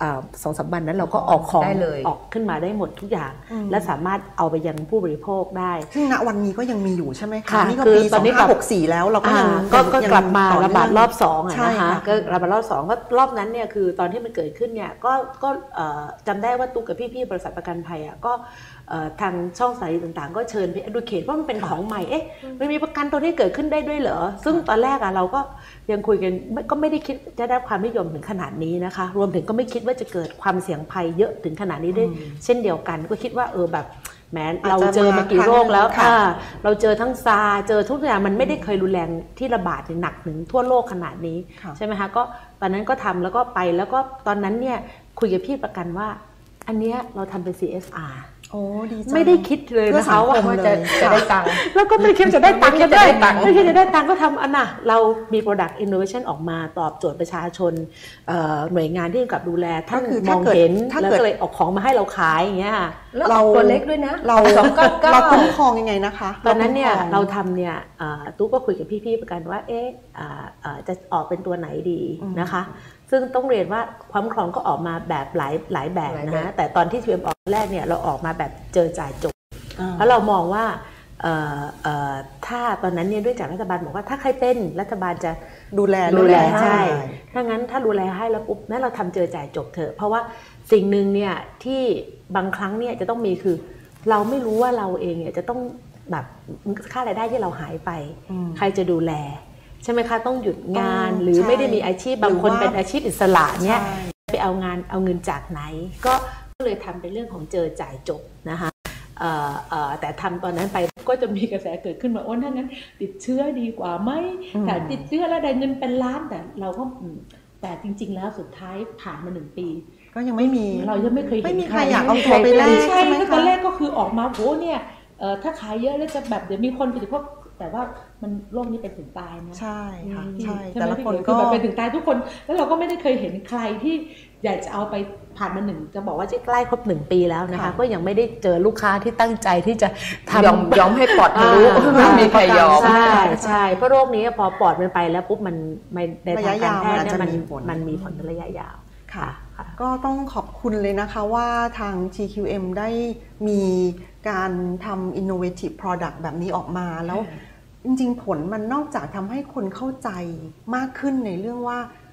2-3 วันนั้นเราก็ออกของออกขึ้นมาได้หมดทุกอย่างและสามารถเอาไปยังผู้บริโภคได้ซึ่งณวันนี้ก็ยังมีอยู่ใช่ไหมคะนี่ก็ปี2564แล้วเราก็ยังก็กลับมาระบาดรอบ2นะคะก็ระบาดรอบ2ก็รอบนั้นเนี่ยคือตอนที่มันเกิดขึ้นเนี่ยก็จำได้ว่าตุ๊กกับพี่บริษัทประกันภัยก็ทางช่องสายต่างๆก็เชิญไปดูเขตว่ามันเป็นของใหม่มันมีประกันตัวนี้เกิดขึ้นได้ด้วยเหรอซึ่งตอนแรกเราก็ยังคุยกันก็ไม่ได้คิดจะได้ความนิยมถึงขนาดนี้นะคะรวมถึงก็ไม่คิดว่าจะเกิดความเสี่ยงภัยเยอะถึงขนาดนี้ได้เช่นเดียวกันก็คิดว่าแบบแม้เราเจอมากี่โรคแล้วเราเจอทั้งซาเจอทุกอย่างมันไม่ได้เคยรุนแรงที่ระบาดหนักถึงทั่วโลกขนาดนี้ใช่ไหมคะก็ตอนนั้นก็ทำแล้วก็ไปแล้วก็ตอนนั้นเนี่ยคุยกับพี่ประกันว่าอันเนี้ยเราทำเป็น CSRไม่ได้คิดเลยนะคะว่าจะได้ตังค์แล้วก็ไม่คิดจะได้ตังค์ไม่คิดจะได้ตังค์ก็ทำอันน่ะเรามี product innovation ออกมาตอบโจทย์ประชาชนหน่วยงานที่กำกับดูแลท่านมองเห็นแล้วก็เลยออกของมาให้เราขายอย่างเงี้ยเราตัวเล็กด้วยนะเราคุ้มครองยังไงนะคะตอนนั้นเนี่ยเราทำเนี่ยตู้ก็คุยกับพี่ๆประกันว่าจะออกเป็นตัวไหนดีนะคะซึ่งต้องเรียนว่าความครองก็ออกมาแบบหลายแบบนะแต่ตอนที่ TQM ออกแรกเนี่ยเราออกมาแบบเจอจ่ายจบเพราะเรามองว่าถ้าตอนนั้นเนี่ยด้วยจากรัฐบาลบอกว่าถ้าใครเป็นรัฐบาลจะดูแลใช่ถ้างั้นถ้าดูแลให้แล้วปุ๊บนั่นเราทำเจอจ่ายจบเถอะเพราะว่าสิ่งหนึ่งเนี่ยที่บางครั้งเนี่ยจะต้องมีคือเราไม่รู้ว่าเราเองเนี่ยจะต้องแบบค่ารายได้ที่เราหายไปใครจะดูแลใช่ไหมคะต้องหยุดงานหรือไม่ได้มีอาชีพบางคนเป็นอาชีพอิสระเนี่ยไปเอาเงินจากไหนก็เลยทำเป็นเรื่องของเจอจ่ายจบนะคะแต่ทำตอนนั้นไปก็จะมีกระแสเกิดขึ้นมาถ้างั้นติดเชื้อดีกว่าไหมแต่ติดเชื้อแล้วได้เงินเป็นล้านแต่เราก็แต่จริงๆแล้วสุดท้ายผ่านมา1 ปีก็ยังไม่มีเรายังไม่เคยเห็นไม่มีใครอยากเอาตัวไปแลกใช่ตอนแรกก็คือออกมาเนี่ยถ้าขายเยอะแล้วจะแบบเดี๋ยวมีคนไปพวกแต่ว่ามันโรคนี้เป็นถึงตายนะใช่ค่ะใช่แต่ละคนก็แบบเป็นถึงตายทุกคนแล้วเราก็ไม่ได้เคยเห็นใครที่อยากจะเอาไปผ่านมาจะบอกว่าจะใกล้ครบ1 ปีแล้วนะคะก็ยังไม่ได้เจอลูกค้าที่ตั้งใจที่จะทำยอมให้ปอดทะลุไม่มีใครยอมใช่เพราะโรคนี้พอปอดมันไปแล้วปุ๊บมันในทางการแพทย์เนี่ยมันมีผลระยะยาวค่ะก็ต้องขอบคุณเลยนะคะว่าทาง TQM ได้มีการทำ innovative product แบบนี้ออกมาแล้วจริงๆผลมันนอกจากทำให้คนเข้าใจมากขึ้นในเรื่องว่า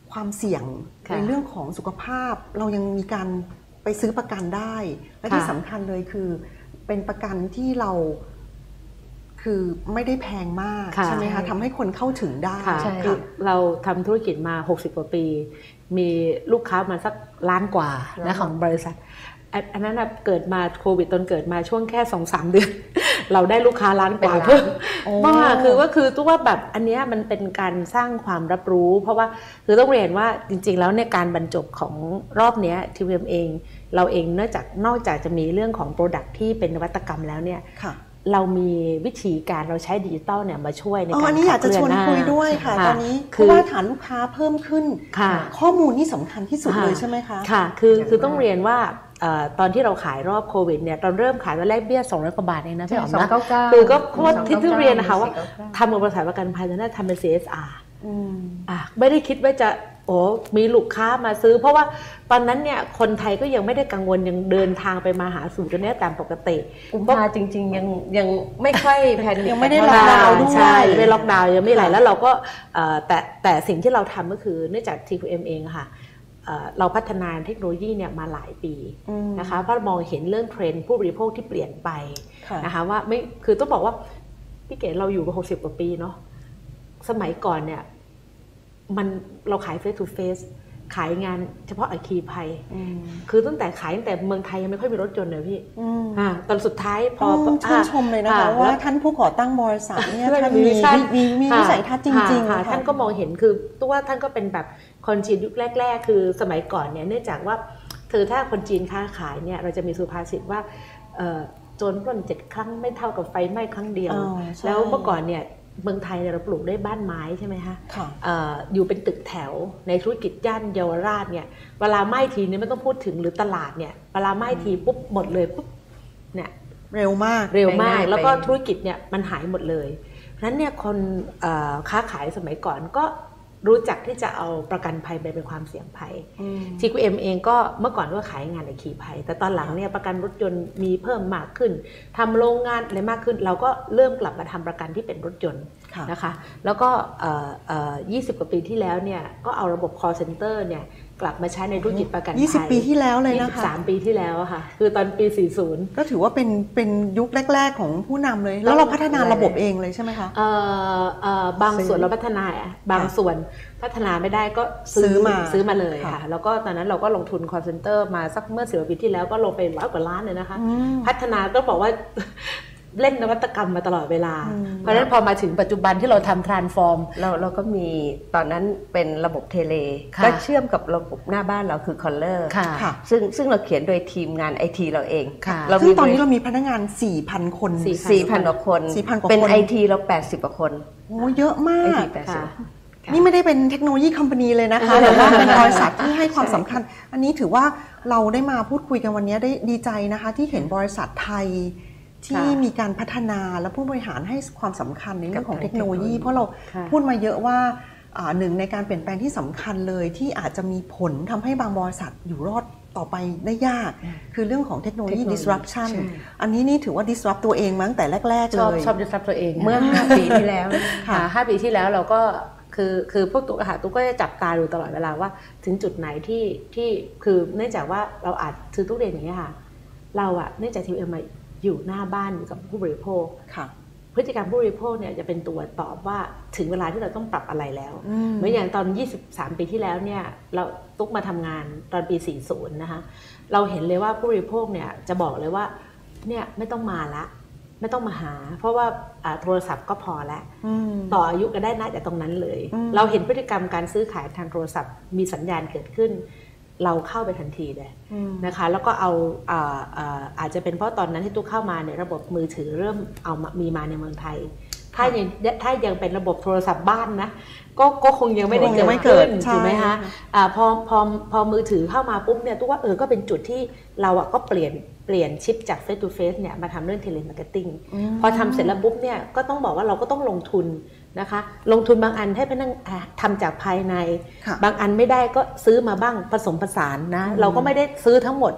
ความเสี่ยงในเรื่องของสุขภาพเรายังมีการไปซื้อประกันได้และที่สำคัญเลยคือเป็นประกันที่เราคือไม่ได้แพงมากใช่ไหมคะทำให้คนเข้าถึงได้คือเราทำธุรกิจมา60 กว่าปีมีลูกค้ามาสักล้านกว่านะของบริษัทอันนั้นเกิดมาโควิดตอนเกิดมาช่วงแค่ 2-3 เดือนเราได้ลูกค้าล้านกว่าเพิ่มว่าคือตัวว่าแบบอันนี้มันเป็นการสร้างความรับรู้เพราะว่าคือต้องเรียนว่าจริงๆแล้วในการบรรจบของรอบนี้ TVM เองเราเองนอกจากจะมีเรื่องของ Product ที่เป็นนวัตกรรมแล้วเนี่ยเรามีวิธีการเราใช้ดิจิตอลเนี่ยมาช่วยในการอันนี้อยากจะชวนคุยด้วยค่ะตอนนี้เพราะว่าฐานลูกค้าเพิ่มขึ้นข้อมูลนี่สำคัญที่สุดเลยใช่ไหมคะค่ะคือต้องเรียนว่าตอนที่เราขายรอบโควิดเนี่ยตอนเริ่มขายตอนแรกเบี้ย200 กว่าบาทเองนะพี่อ๋อมนะคือก็เพราะว่าที่เรียนนะคะว่าทำกับบริษัทประกันภัยตอนนั้นทำเป็น CSR ไม่ได้คิดว่าจะมีลูกค้ามาซื้อเพราะว่าตอนนั้นเนี่ยคนไทยก็ยังไม่ได้กังวลยังเดินทางไปมาหาสู่กันเนี่ยตามปกติกุมภาจริงๆยังไม่ค่อยแพนิคยังไม่ได้ล็อกดาวน์ด้วยใช่ไม่ล็อกดาวน์ยังไม่ไหลแล้วเราก็แต่สิ่งที่เราทำก็คือเนื่องจาก TQM เองค่ะเราพัฒนาเทคโนโลยีเนี่ยมาหลายปีนะคะเพราะมองเห็นเรื่องเทรนด์ผู้บริโภคที่เปลี่ยนไปนะคะว่าไม่คือต้องบอกว่าพี่เก๋เราอยู่มา60 กว่าปีเนาะสมัยก่อนเนี่ยเราขาย face to face ขายงานเฉพาะอัคคีภัยคือตั้งแต่เมืองไทยยังไม่ค่อยมีรถยนต์เลยพี่ตอนสุดท้ายพอชื่นชมเลยนะคะว่าท่านผู้ก่อตั้งบริษัทเนี่ยท่านมีวิสัยทัศน์จริงๆท่านก็มองเห็นคือตัวท่านก็เป็นแบบคนจีนยุคแรกๆคือสมัยก่อนเนี่ยเนื่องจากว่าถ้าคนจีนค้าขายเนี่ยเราจะมีสุภาษิตว่าโจรปล้น7 ครั้งไม่เท่ากับไฟไหม้ครั้งเดียวแล้วเมื่อก่อนเนี่ยเมืองไทยเราปลูกด้วยบ้านไม้ใช่ไหมคะอยู่เป็นตึกแถวในธุรกิจย่านเยาวราชเนี่ยเวลาไหม้ทีนี้ไม่ต้องพูดถึงหรือตลาดเนี่ยเวลาไหม้ทีปุ๊บหมดเลยปุ๊บเนี่ยเร็วมากแล้วก็ธุรกิจเนี่ยมันหายหมดเลยเพราะฉะนั้นเนี่ยคนค้าขายสมัยก่อนก็รู้จักที่จะเอาประกันภัยไปเป็นความเสี่ยงภัย TQM เองก็เมื่อก่อนก็ขายงานอัคคีภัยแต่ตอนหลังเนี่ยประกันรถยนต์มีเพิ่มมากขึ้นทำโรงงานอะไรมากขึ้นเราก็เริ่มกลับมาทำประกันที่เป็นรถยนต์นะคะแล้วก็20 กว่าปีที่แล้วเนี่ยก็เอาระบบ call center เนี่ยกลับมาใช้ในธุรกิจประกันภัย 20 ปีที่แล้วเลยนะคะ 23 ปีที่แล้วค่ะคือตอนปี40 ก็ถือว่าเป็นยุคแรกๆของผู้นำเลยแล้วเราพัฒนาระบบเองเลยใช่ไหมคะบางส่วนเราพัฒนาบางส่วนพัฒนาไม่ได้ก็ซื้อมาเลยค่ะแล้วก็ตอนนั้นเราก็ลงทุน call center มาสักเมื่อ10 ปีที่แล้วก็ลงไป100 กว่าล้านเลยนะคะพัฒนาก็บอกว่าเล่นนวัตกรรมมาตลอดเวลาเพราะฉะนั้นพอมาถึงปัจจุบันที่เราทำ transform เราก็มีตอนนั้นเป็นระบบเทเลก็เชื่อมกับระบบหน้าบ้านเราคือ Caller ซึ่งเราเขียนโดยทีมงาน IT เราเองซึ่งตอนนี้เรามีพนักงาน 4,000 คน 4,000 กว่าคนเป็น IT เรา 80 กว่าคนโอ้เยอะมากนี่ไม่ได้เป็นเทคโนโลยีคอมพานีเลยนะคะแต่ว่าเป็นบริษัทที่ให้ความสำคัญอันนี้ถือว่าเราได้มาพูดคุยกันวันนี้ได้ดีใจนะคะที่เห็นบริษัทไทยที่มีการพัฒนาและผู้บริหารให้ความสำคัญในเรื่องของเทคโนโลยีเพราะเราพูดมาเยอะว่าหนึ่งในการเปลี่ยนแปลงที่สำคัญเลยที่อาจจะมีผลทำให้บางบริษัทอยู่รอดต่อไปได้ยากคือเรื่องของเทคโนโลยี disruption อันนี้นี่ถือว่า disrupt ตัวเองมาตั้งแต่แรกๆเลยชอบ disrupt ตัวเองเมื่อ5 ปีที่แล้ว 5 ปีที่แล้วเราก็คือพวกตุ๊กก็จะจับตาดูตลอดเวลาว่าถึงจุดไหนที่คือเนื่องจากว่าเราอาจคือทุกเรียนอย่างนี้ค่ะเราเนื่องจาก TQM มาอยู่หน้าบ้านอยู่กับผู้บริโภคพฤติกรรมผู้บริโภคเนี่ยจะเป็นตัวตอบว่าถึงเวลาที่เราต้องปรับอะไรแล้วเหมือนอย่างตอน23 ปีที่แล้วเนี่ยเราตุ๊กมาทำงานตอนปี40นะคะเราเห็นเลยว่าผู้บริโภคเนี่ยจะบอกเลยว่าเนี่ยไม่ต้องมาละไม่ต้องมาหาเพราะว่าโทรศัพท์ก็พอแล้วต่ออายุก็ได้นะจากตรงนั้นเลยเราเห็นพฤติกรรมการซื้อขายทางโทรศัพท์มีสัญญาณเกิดขึ้นเราเข้าไปทันทีเลยนะคะแล้วก็อาจจะเป็นเพราะตอนนั้นที่ตุ๊กเข้ามาเนี่ยระบบมือถือเริ่มมีมาในเมืองไทยถ้ายังเป็นระบบโทรศัพท์บ้านนะก็คงยังไม่ได้เกิดถูกไหมคะพอมือถือเข้ามาปุ๊บเนี่ยตุ๊กว่าก็เป็นจุดที่เราก็เปลี่ยนชิปจาก face to face เนี่ยมาทำเรื่อง telemarketing พอทำเสร็จแล้วปุ๊บเนี่ยก็ต้องบอกว่าเราก็ต้องลงทุนนะคะลงทุนบางอันให้พนักงานทำจากภายในบางอันไม่ได้ก็ซื้อมาบ้างผสมผสานนะเราก็ไม่ได้ซื้อทั้งหมดนะ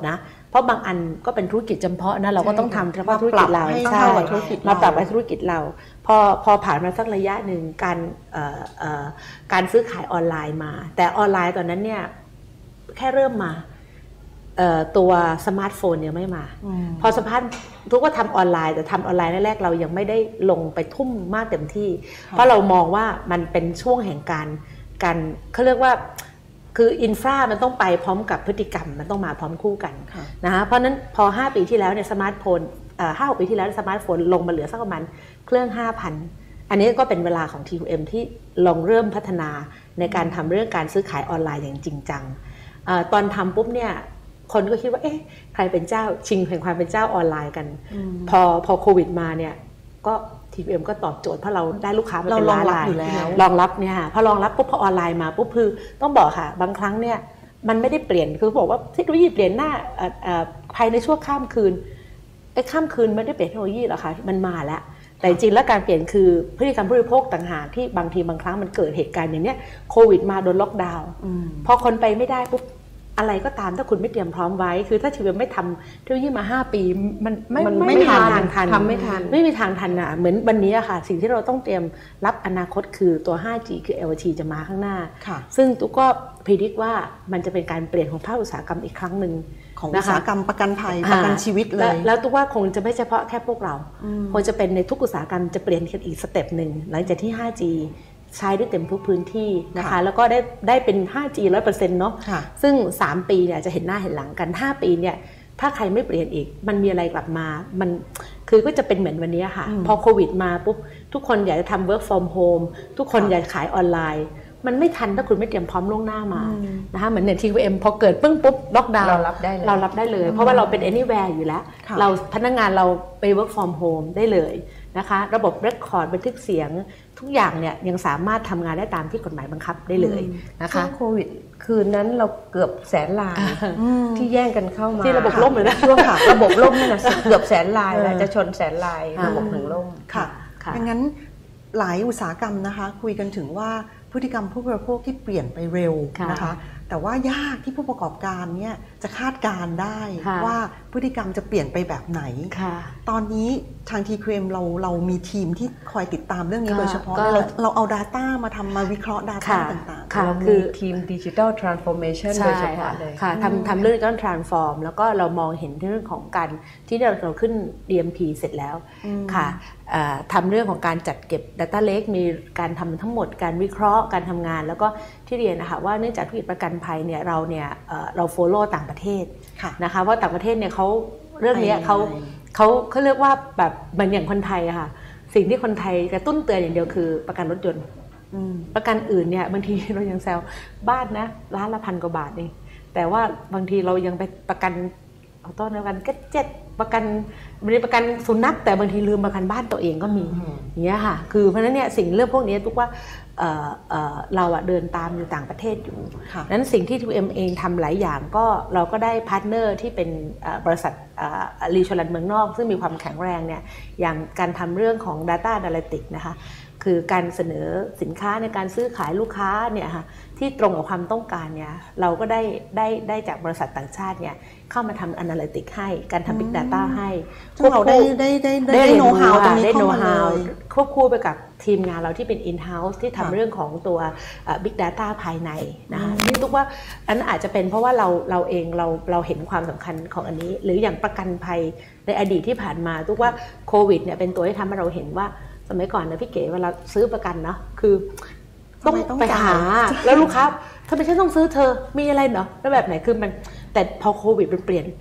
เพราะบางอันก็เป็นธุรกิจจำเพาะนะเราก็ต้องทำเฉพาะธุรกิจเราใช่มาปรับให้ธุรกิจเราพอผ่านมาสักระยะหนึ่งการซื้อขายออนไลน์มาแต่ออนไลน์ตอนนั้นเนี่ยแค่เริ่มมาตัวสมาร์ทโฟนยังไม่มาพอสมาร์ททุกว่าทำออนไลน์แต่ทำออนไลน์แรกๆเรายังไม่ได้ลงไปทุ่มมากเต็มที่เพราะเรามองว่ามันเป็นช่วงแห่งการเขาเรียกว่าคืออินฟรามันต้องไปพร้อมกับพฤติกรรมมันต้องมาพร้อมคู่กันนะคะเพราะนั้นพอ5ปีที่แล้วเนี่ยสมาร์ทโฟน5-6 ปีที่แล้วสมาร์ทโฟนลงมาเหลือสักประมาณเครื่อง 5,000 อันนี้ก็เป็นเวลาของ TQM ที่ลองเริ่มพัฒนาในการทำเรื่องการซื้อขายออนไลน์อย่างจริงจังตอนทำปุ๊บเนี่ยคนก็คิดว่าเอ๊ะใครเป็นเจ้าชิงแห่งความเป็นเจ้าออนไลน์กันพอโควิดมาเนี่ยก็ TQM ก็ตอบโจทย์เพราะเราได้ลูกค้ามาเป็นล้านรายรองรับเนี่ยพอรองรับปุ๊บพอออนไลน์มาปุ๊บคือต้องบอกค่ะบางครั้งเนี่ยมันไม่ได้เปลี่ยนคือบอกว่าเทคโนโลยีเปลี่ยนหน้าภายในชั่วข้ามคืนไอ้ข้ามคืนไม่ได้เปลี่ยนเทคโนโลยีหรอกค่ะมันมาแล้วแต่จริงแล้วการเปลี่ยนคือพฤติกรรมผู้บริโภคต่างหากที่บางทีบางครั้งมันเกิดเหตุการณ์อย่างเนี้ยโควิดมาโดนล็อกดาวน์พอคนไปไม่ได้ปุ๊บอะไรก็ตามถ้าคุณไม่เตรียมพร้อมไว้คือถ้าชีวิตไม่ทำเทคโนโลยีมา5 ปีมันไม่มีทางทันทำไม่ทันไม่มีทางทันเหมือนวันนี้ค่ะสิ่งที่เราต้องเตรียมรับอนาคตคือตัว 5G คือ LTE จะมาข้างหน้าซึ่งตุ๊กก็พิจิตรว่ามันจะเป็นการเปลี่ยนของภาคอุตสาหกรรมอีกครั้งหนึ่งของอุตสาหกรรมประกันภัยประกันชีวิตเลยแล้วตุ๊กว่าคงจะไม่เฉพาะแค่พวกเราคงจะเป็นในทุกอุตสาหกรรมจะเปลี่ยนกันอีกสเต็ปหนึ่งหลังจากที่ 5G ใช้ได้เต็มทุกพื้นที่นะคะแล้วก็ได้เป็น 5G 100% เนาะซึ่ง3 ปีเนี่ยจะเห็นหน้าเห็นหลังกัน5 ปีเนี่ยถ้าใครไม่เปลี่ยนอีกมันมีอะไรกลับมามันคือก็จะเป็นเหมือนวันนี้ค่ะพอโควิดมาปุ๊บทุกคนอยากจะทำ work from home ทุกคนอยากขายออนไลน์มันไม่ทันถ้าคุณไม่เตรียมพร้อมล่วงหน้ามานะคะเหมือนใน TQM พอเกิดปึ้งปุ๊บล็อกดาวน์เรารับได้เลยเพราะว่าเราเป็น anywhere อยู่แล้วเราพนักงานเราไป work from home ได้เลยนะคะระบบเรคคอร์ดบันทึกเสียงทุกอย่างเนี่ยยังสามารถทำงานได้ตามที่กฎหมายบังคับได้เลยนะคะช่วงโควิดคืนนั้นเราเกือบ100,000 รายที่แย่งกันเข้ามาที่ระบบล่มเลยนะช่วงค่ะระบบล่มนี่นะเกือบ100,000 รายแล้วจะชน100,000 รายระบบถึงล่มค่ะดังนั้นหลายอุตสาหกรรมนะคะคุยกันถึงว่าพฤติกรรมผู้บริโภคที่เปลี่ยนไปเร็วนะคะแต่ว่ายากที่ผู้ประกอบการเนี่ยจะคาดการได้ว่าพฤติกรรมจะเปลี่ยนไปแบบไหนตอนนี้ทาง TQM เรามีทีมที่คอยติดตามเรื่องนี้โดยเฉพาะเราเอา Data มาวิเคราะห์ Data ต่างๆเราคือทีม Digital Transformation โดยเฉพาะเลยค่ะทำเรื่อง Digital Transform แล้วก็เรามองเห็นเรื่องของการที่เราขึ้น DMP เสร็จแล้วค่ะทำเรื่องของการจัดเก็บ Data Lake มีการทำทั้งหมดการวิเคราะห์การทำงานแล้วก็ที่เรียนนะคะว่าเนื่องจากธุรกิจประกันภัยเนี่ยเรา follow ต่างประเทศนะคะว่าต่างประเทศเนี่ยเขาเรื่องนี้เขาเรียกว่าแบบเหมือนอย่างคนไทยอะค่ะสิ่งที่คนไทยกระตุ้นเตือนอย่างเดียวคือประกันรถยนต์ประกันอื่นเนี่ยบางทีเรายังแซวบ้านนะล้านละ1,000 กว่าบาทเองแต่ว่าบางทีเรายังไปประกันเอาต้นประกันก็ประกันไม่ได้ประกันสุนัขแต่บางทีลืมประกันบ้านตัวเองก็มีอย่างเงี้ยค่ะคือเพราะฉะนั้นเนี่ยสิ่งเรื่องพวกนี้ทุกว่าเราเดินตามอยู่ต่างประเทศอยู่นั้นสิ่งที่ TQM เองทำหลายอย่างก็เราก็ได้พาร์ทเนอร์ที่เป็นบริษัทรีชอรันเมืองนอกซึ่งมีความแข็งแรงเนี่ยอย่างการทำเรื่องของ Data Analytics นะคะคือการเสนอสินค้าในการซื้อขายลูกค้าเนี่ยค่ะที่ตรงกับความต้องการเนี่ยเราก็ได้จากบริษัทต่างชาติเนี่ยเข้ามาทำ Analytics ให้การทำ Big Data ให้พวกเราได้โน้ตฮาวตรงนี้เข้ามาเลยควบคู่ไปกับทีมงานเราที่เป็น in-house ที่ทำเรื่องของตัว Big Data ภายในนะคะนี่ทุกว่าอันอาจจะเป็นเพราะว่าเราเองเราเห็นความสำคัญของอันนี้หรืออย่างประกันภัยในอดีตที่ผ่านมาทุกว่าโควิดเนี่ยเป็นตัวที่ทำให้เราเห็นว่าสมัยก่อนนะพี่เก๋เวลาซื้อประกันเนาะคือต้องไปหาแล้วลูกค้าทำไมฉันต้องซื้อเธอมีอะไรเนาะแล้วแบบไหนคือมันแต่พอโควิดมันเปลี่ยนไป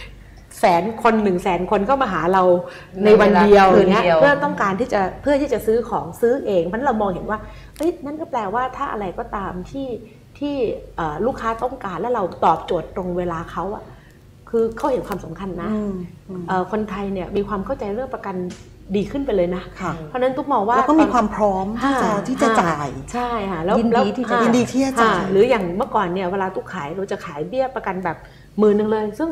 100,000 คนก็มาหาเราในวันเดียวอย่างเงี้ยเพื่อต้องการที่จะซื้อของซื้อเองเพราะเรามองเห็นว่านั่นก็แปลว่าถ้าอะไรก็ตามที่ลูกค้าต้องการและเราตอบโจทย์ตรงเวลาเขาอะคือเขาเห็นความสำคัญนะคนไทยเนี่ยมีความเข้าใจเรื่องประกันดีขึ้นไปเลยนะเพราะนั้นตุ๊กมองว่าแล้วก็มีความพร้อมที่จะจ่ายใช่ค่ะแล้วยินดีที่จะจ่ายหรืออย่างเมื่อก่อนเนี่ยเวลาตุ๊กขายเราจะขายเบี้ยประกันแบบ10,000 เลยซึ่ง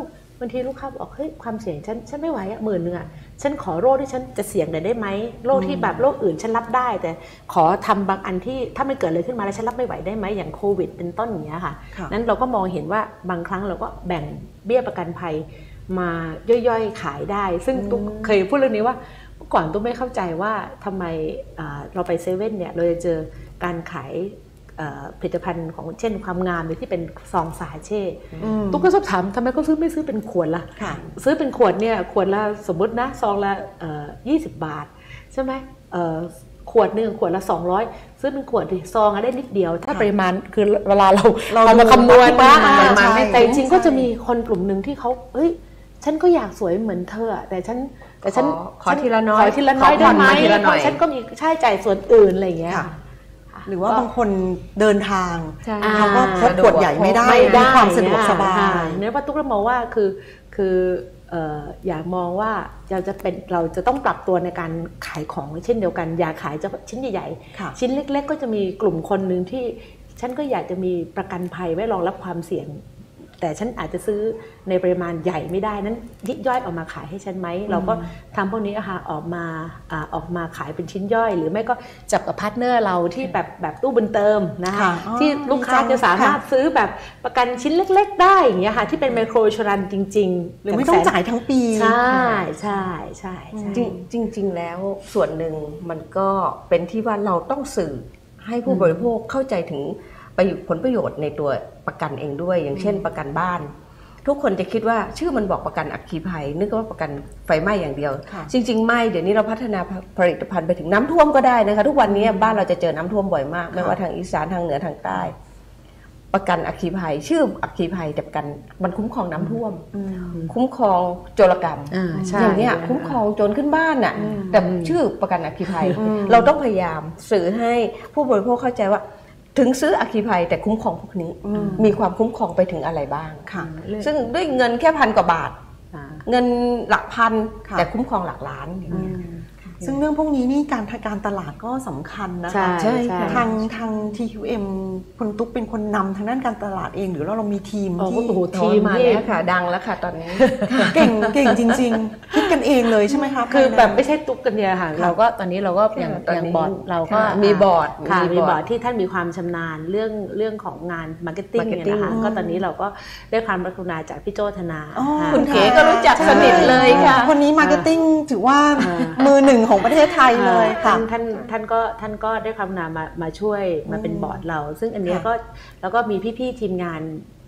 บางทีลูกค้าบอกเฮ้ยความเสี่ยงฉันไม่ไหวอะ10,000อะฉันขอโรคที่ฉันจะเสี่ยงหน่อยได้ไหมโรคที่แบบโรคอื่นฉันรับได้แต่ขอทำบางอันที่ถ้ามันเกิดอะไรขึ้นมาแล้วฉันรับไม่ไหวได้ไหมอย่างโควิดเป็นต้นอย่างเงี้ยค่ะนั้นเราก็มองเห็นว่าบางครั้งเราก็แบ่งเบี้ยประกันภัยมาย่อยๆขายได้ซึ่งตุ๊กเคยพูดเรื่องนี้ว่าเมื่อก่อนตุ๊กไม่เข้าใจว่าทำไมเราไปเซเว่นเนี่ยเราจะเจอการขายผลิตภัณฑ์ของเช่นความงามที่เป็นซองสาเช่ตุ๊กก็ชอบถามทำไมเขาไม่ซื้อเป็นขวดล่ะซื้อเป็นขวดเนี่ยขวดละสมมตินะซองละ20 บาทใช่ไหมขวดหนึ่งขวดละ200ซื้อเป็นขวดดิซองได้นิดเดียวถ้าปริมาณคือเวลาเรามาคำนวณนะแต่จริงก็จะมีคนกลุ่มหนึ่งที่เขาเฮ้ยฉันก็อยากสวยเหมือนเธอแต่ฉันขอทีละน้อยขอทีละน้อยได้ไหมเพราะฉันก็มีค่าใช้จ่ายส่วนอื่นอะไรอย่างเงี้ยหรือว่าบางคนเดินทางเขาก็พกขวดใหญ่ไม่ได้ความสะดวกสบายเนี่ยว่าตุ๊กมองว่าคืออย่ามองว่าเราจะต้องปรับตัวในการขายของเช่นเดียวกันอย่าขายชิ้นใหญ่ๆชิ้นเล็กๆก็จะมีกลุ่มคนหนึ่งที่ฉันก็อยากจะมีประกันภัยไว้รองรับความเสี่ยงแต่ฉันอาจจะซื้อในปริมาณใหญ่ไม่ได้นั้นยิบย่อยออกมาขายให้ฉันไหมเราก็ทำพวกนี้ค่ะออกมาขายเป็นชิ้นย่อยหรือไม่ก็จับกับพาร์ทเนอร์เราที่แบบตู้บุญเติมนะคะที่ลูกค้าจะสามารถซื้อแบบประกันชิ้นเล็กๆได้อย่างเงี้ยค่ะที่เป็นไมโครอินชัวรันจริงๆหรือไม่ต้องจ่ายทั้งปีใช่จริงๆแล้วส่วนหนึ่งมันก็เป็นที่ว่าเราต้องสื่อให้ผู้บริโภคเข้าใจถึงผลประโยชน์ในตัวประกันเองด้วยอย่างเช่นประกันบ้านทุกคนจะคิดว่าชื่อมันบอกประกันอัคคีภัยนึกว่าประกันไฟไหม้อย่างเดียวจริงๆไม่เดี๋ยวนี้เราพัฒนาผลิตภัณฑ์ไปถึงน้ำท่วมก็ได้นะคะทุกวันนี้บ้านเราจะเจอน้ำท่วมบ่อยมากไม่ว่าทางอีสานทางเหนือทางใต้ประกันอัคคีภัยชื่ออัคคีภัยแต่ประกันมันคุ้มครองน้ำท่วมคุ้มครองโจรกรรมอย่างนี้คุ้มครองโจรขึ้นบ้านน่ะแต่ชื่อประกันอัคคีภัยเราต้องพยายามสื่อให้ผู้บริโภคเข้าใจว่าถึงซื้ออัคคีภัยแต่คุ้มครองพวกนี้มีความคุ้มครองไปถึงอะไรบ้างซึ่งด้วยเงินแค่1,000 กว่าบาทเงินหลักพันแต่คุ้มครองหลักล้านซึ่งเรื่องพวกนี้นี่การตลาดก็สำคัญนะคะทาง TQM คุณตุ๊กเป็นคนนำทางด้านการตลาดเองหรือเรามีทีมที่ทีมมาแล้วค่ะดังแล้วค่ะตอนนี้เก่งจริงๆคิดกันเองเลยใช่ไหมคะคือแบบไม่ใช่ตุ๊กกันเนี่ยค่ะเราก็ตอนนี้เราก็อย่างบอร์ดเราก็มีบอร์ดที่ท่านมีความชำนาญเรื่องของงานมาร์เก็ตติ้งเนี่ยนะคะก็ตอนนี้เราก็ได้ความกรุณาจากพี่โจธนาคุณเก๋ก็รู้จักสนิทเลยค่ะคนนี้มาร์เก็ตติ้งถือว่ามือหนึ่งของประเทศไทยเลยท่านก็ได้ความนามาช่วยมาเป็นบอร์ดเราซึ่งอันนี้ก็แล้วก็มีพี่ๆทีมงาน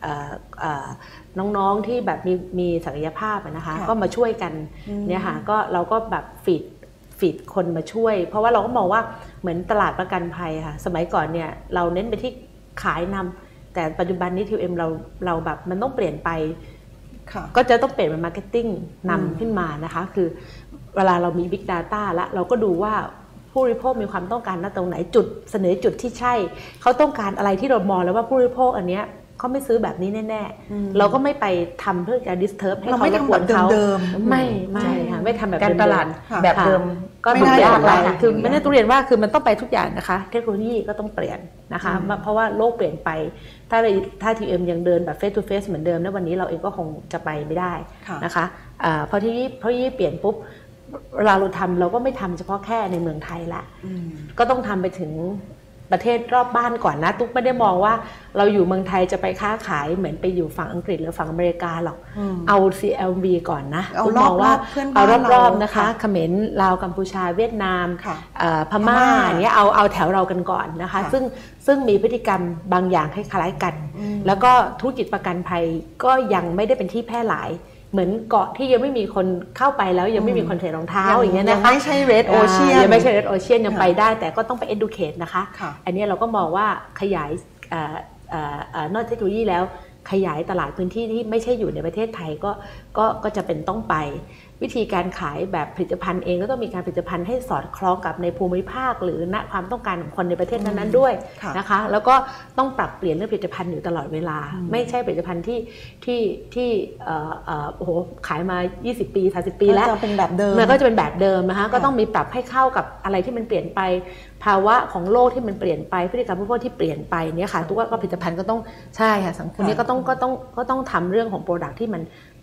น้องๆที่แบบมีศักยภาพนะคะก็มาช่วยกันเนี่ยค่ะก็เราก็แบบฟีดคนมาช่วยเพราะว่าเราก็มองว่าเหมือนตลาดประกันภัยค่ะสมัยก่อนเนี่ยเราเน้นไปที่ขายนำแต่ปัจจุบันนี้ TQM เราแบบมันต้องเปลี่ยนไปก็จะต้องเปลี่ยนเป็นมาร์เก็ตติ้งนำขึ้นมานะคะคือเวลาเรามี Big Data แล้วเราก็ดูว่าผู้บริโภคมีความต้องการณตรงไหนจุดเสนอจุดที่ใช่เขาต้องการอะไรที่เรามองแล้วว่าผู้บริโภคอันเนี้ยเขาไม่ซื้อแบบนี้แน่ๆเราก็ไม่ไปทำเพื่อจะ disturb ให้เขาไม่ทำแบบเดิมไม่ค่ะไม่ทำแบบการตลาดแบบเดิมก็ไม่ได้อะไรคือไม่ได้ต้องเรียนว่าคือมันต้องไปทุกอย่างนะคะเทคโนโลยีก็ต้องเปลี่ยนนะคะเพราะว่าโลกเปลี่ยนไปถ้า TQM ยังเดินแบบ face to face เหมือนเดิมแล้ววันนี้เราเองก็คงจะไปไม่ได้นะคะพอที่เปลี่ยนปุ๊บเวลาเราทำเราก็ไม่ทำเฉพาะแค่ในเมืองไทยละก็ต้องทำไปถึงประเทศรอบบ้านก่อนนะตุ๊กไม่ได้มองว่าเราอยู่เมืองไทยจะไปค้าขายเหมือนไปอยู่ฝั่งอังกฤษหรือฝั่งอเมริกาหรอกเอา CLV ก่อนนะตุ๊กมองว่าเอารอบๆนะคะเขมรลาวกัมพูชาเวียดนามพม่าอย่างเงี้ยเอาแถวเรากันก่อนนะคะซึ่งมีพฤติกรรมบางอย่างคล้ายๆกันแล้วก็ธุรกิจประกันภัยก็ยังไม่ได้เป็นที่แพร่หลายเหมือนเกาะที่ยังไม่มีคนเข้าไปแล้วยังไม่มีคนใส่รองเท้าอย่างเงี้ยนะคะไม่ใช่ Red Ocean ยังไม่ใช่ Red Ocean ยังไปได้แต่ก็ต้องไป educate นะคะอันนี้เราก็มองว่าขยายนอกเทคโนโลยีแล้วขยายตลาดพื้นที่ที่ไม่ใช่อยู่ในประเทศไทยก็จะเป็นต้องไปวิธีการขายแบบผลิตภัณฑ์เองก็ต้องมีการผลิตภัณฑ์ให้สอดคล้องกับในภูมิภาคหรือณความต้องการของคนในประเทศนั้นๆด้วยนะคะแล้วก็ต้องปรับเปลี่ยนเรื่องผลิตภัณฑ์อยู่ตลอดเวลาไม่ใช่ผลิตภัณฑ์ที่โอ้โหขายมา20 ปี30 ปีแล้วก็จะเป็นแบบเดิมมันก็จะเป็นแบบเดิมนะคะก็ต้องมีปรับให้เข้ากับอะไรที่มันเปลี่ยนไปภาวะของโลกที่มันเปลี่ยนไปพฤติกรรมผู้บริโภคที่เปลี่ยนไปเนี่ยค่ะทุกว่าผลิตภัณฑ์ก็ต้องใช่ค่ะสังคมนี้ก็ต้องทำเรื่องของโปรดักต์ที่มัน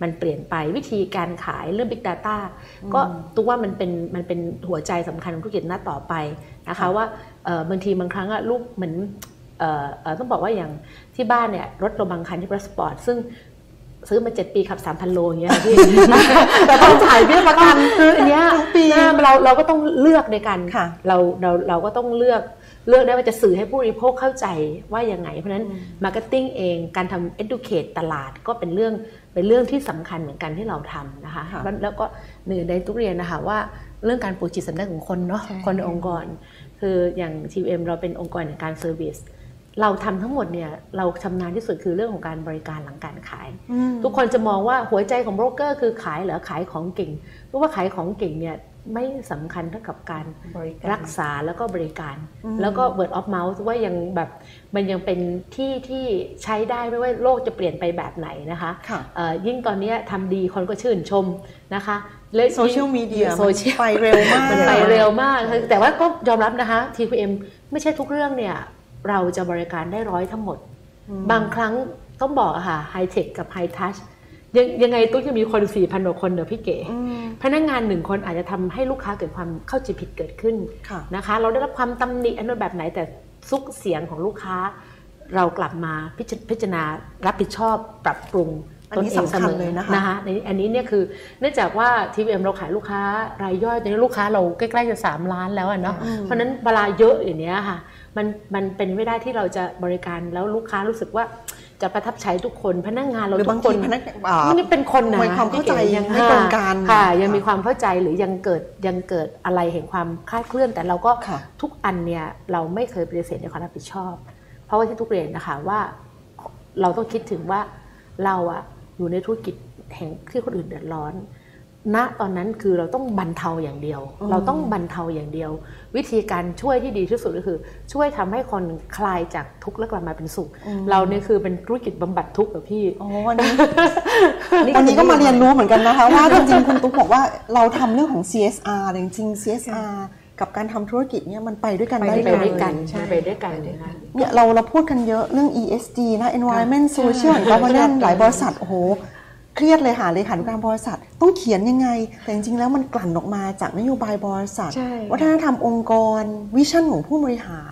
มันเปลี่ยนไปวิธีการขายเรื่อง Big Data ก็ตัวว่ามันเป็นหัวใจสำคัญของธุรกิจหน้าต่อไปนะคะว่าบางทีบางครั้งลูกเหมือนต้องบอกว่าอย่างที่บ้านเนี่ยรถเราบางคันที่รถสปอร์ตซึ่งซื้อมา7 ปีขับ 3,000 โลอย่างเงี้ยพี่ แต่ต้องจ่ายเบี้ยประกันคืออันเนี้ยเราก็ต้องเลือกในการเราก็ต้องเลือกได้ว่าจะสื่อให้ผู้บริโภคเข้าใจว่ายังไงเพราะฉะนั้น marketing เองการทำ educate ตลาดก็เป็นเรื่องที่สำคัญเหมือนกันที่เราทำนะคะแล้วก็หนึ่งในทุกเรียนนะคะว่าเรื่องการปลูกจิตสำนึกของคนเนาะคนในองค์กรคืออย่าง TVM เราเป็นองค์กรในการเซอร์วิสเราทำทั้งหมดเนี่ยเราชำนาญที่สุดคือเรื่องของการบริการหลังการขายทุกคนจะมองว่าหัวใจของโบรกเกอร์คือขายเหรอขายของเก่งเพราะว่าขายของเก่งเนี่ยไม่สำคัญเท่ากับการรักษาแล้วก็บริการแล้วก็ word of mouth ว่ายังแบบมันยังเป็นที่ใช้ได้ไม่ว่าโลกจะเปลี่ยนไปแบบไหนนะคะยิ่งตอนนี้ทำดีคนก็ชื่นชมนะคะโซเชียลมีเดียไปเร็วมากมันไปเร็วมากแต่ว่าก็ยอมรับนะคะ TPM ไม่ใช่ทุกเรื่องเนี่ยเราจะบริการได้100ทั้งหมดบางครั้งต้องบอกค่ะไฮเทคกับไฮทัชยังไงต้องจะมีคน 4,000 กว่าคนเดี๋ยวพี่เก๋พนักงาน1คนอาจจะทำให้ลูกค้าเกิดความเข้าใจผิดเกิดขึ้นนะคะเราได้รับความตำหนิอันนั้นแบบไหนแต่ซุกเสียงของลูกค้าเรากลับมาพิจารณารับผิดชอบปรับปรุงตนเองเสมอเลยนะคะอันนี้เนี่ยคือเนื่องจากว่า TVM เราขายลูกค้ารายย่อยตอนนี้ลูกค้าเราใกล้ๆจะ3 ล้านแล้วเนาะเพราะนั้นเวลาเยอะอย่างนี้ค่ะมันเป็นไม่ได้ที่เราจะบริการแล้วลูกค้ารู้สึกว่าจะประทับใจทุกคนพนักงานเราทุกคนนี่เป็นคนนะมีความเข้าใจยังไม่ตรงกันค่ะยังมีความเข้าใจหรือยังเกิดอะไรแห่งความคลาดเคลื่อนแต่เราก็ทุกอันเนี่ยเราไม่เคยปฏิเสธในความรับผิดชอบเพราะว่าที่ทุกเรียนนะคะว่าเราต้องคิดถึงว่าเราอะอยู่ในธุรกิจแห่งที่คนอื่นเดือดร้อนณตอนนั้นคือเราต้องบรรเทาอย่างเดียวเราต้องบรรเทาอย่างเดียววิธีการช่วยที่ดีที่สุดก็คือช่วยทำให้คนคลายจากทุกข์และกลับมาเป็นสุขเราเนี่ยคือเป็นธุรกิจบำบัดทุกข์กับพี่วันนี้ก็มาเรียนรู้เหมือนกันนะคะว่าจริงๆคุณตุ๊กบอกว่าเราทำเรื่องของ CSR จริงๆ CSR กับการทำธุรกิจเนี่ยมันไปด้วยกันได้เลยไปด้วยกันเนี่ยเราพูดกันเยอะเรื่อง ESG นะ Environment Social and Governance หลายบริษัทโอ้โหเครียดเลยหาเลยค่ะการบริษัทต้องเขียนยังไงแต่จริงๆแล้วมันกลั่นออกมาจากนโยบายบริษัทวัฒนธรรมองค์กรวิชั่นของผู้บริหาร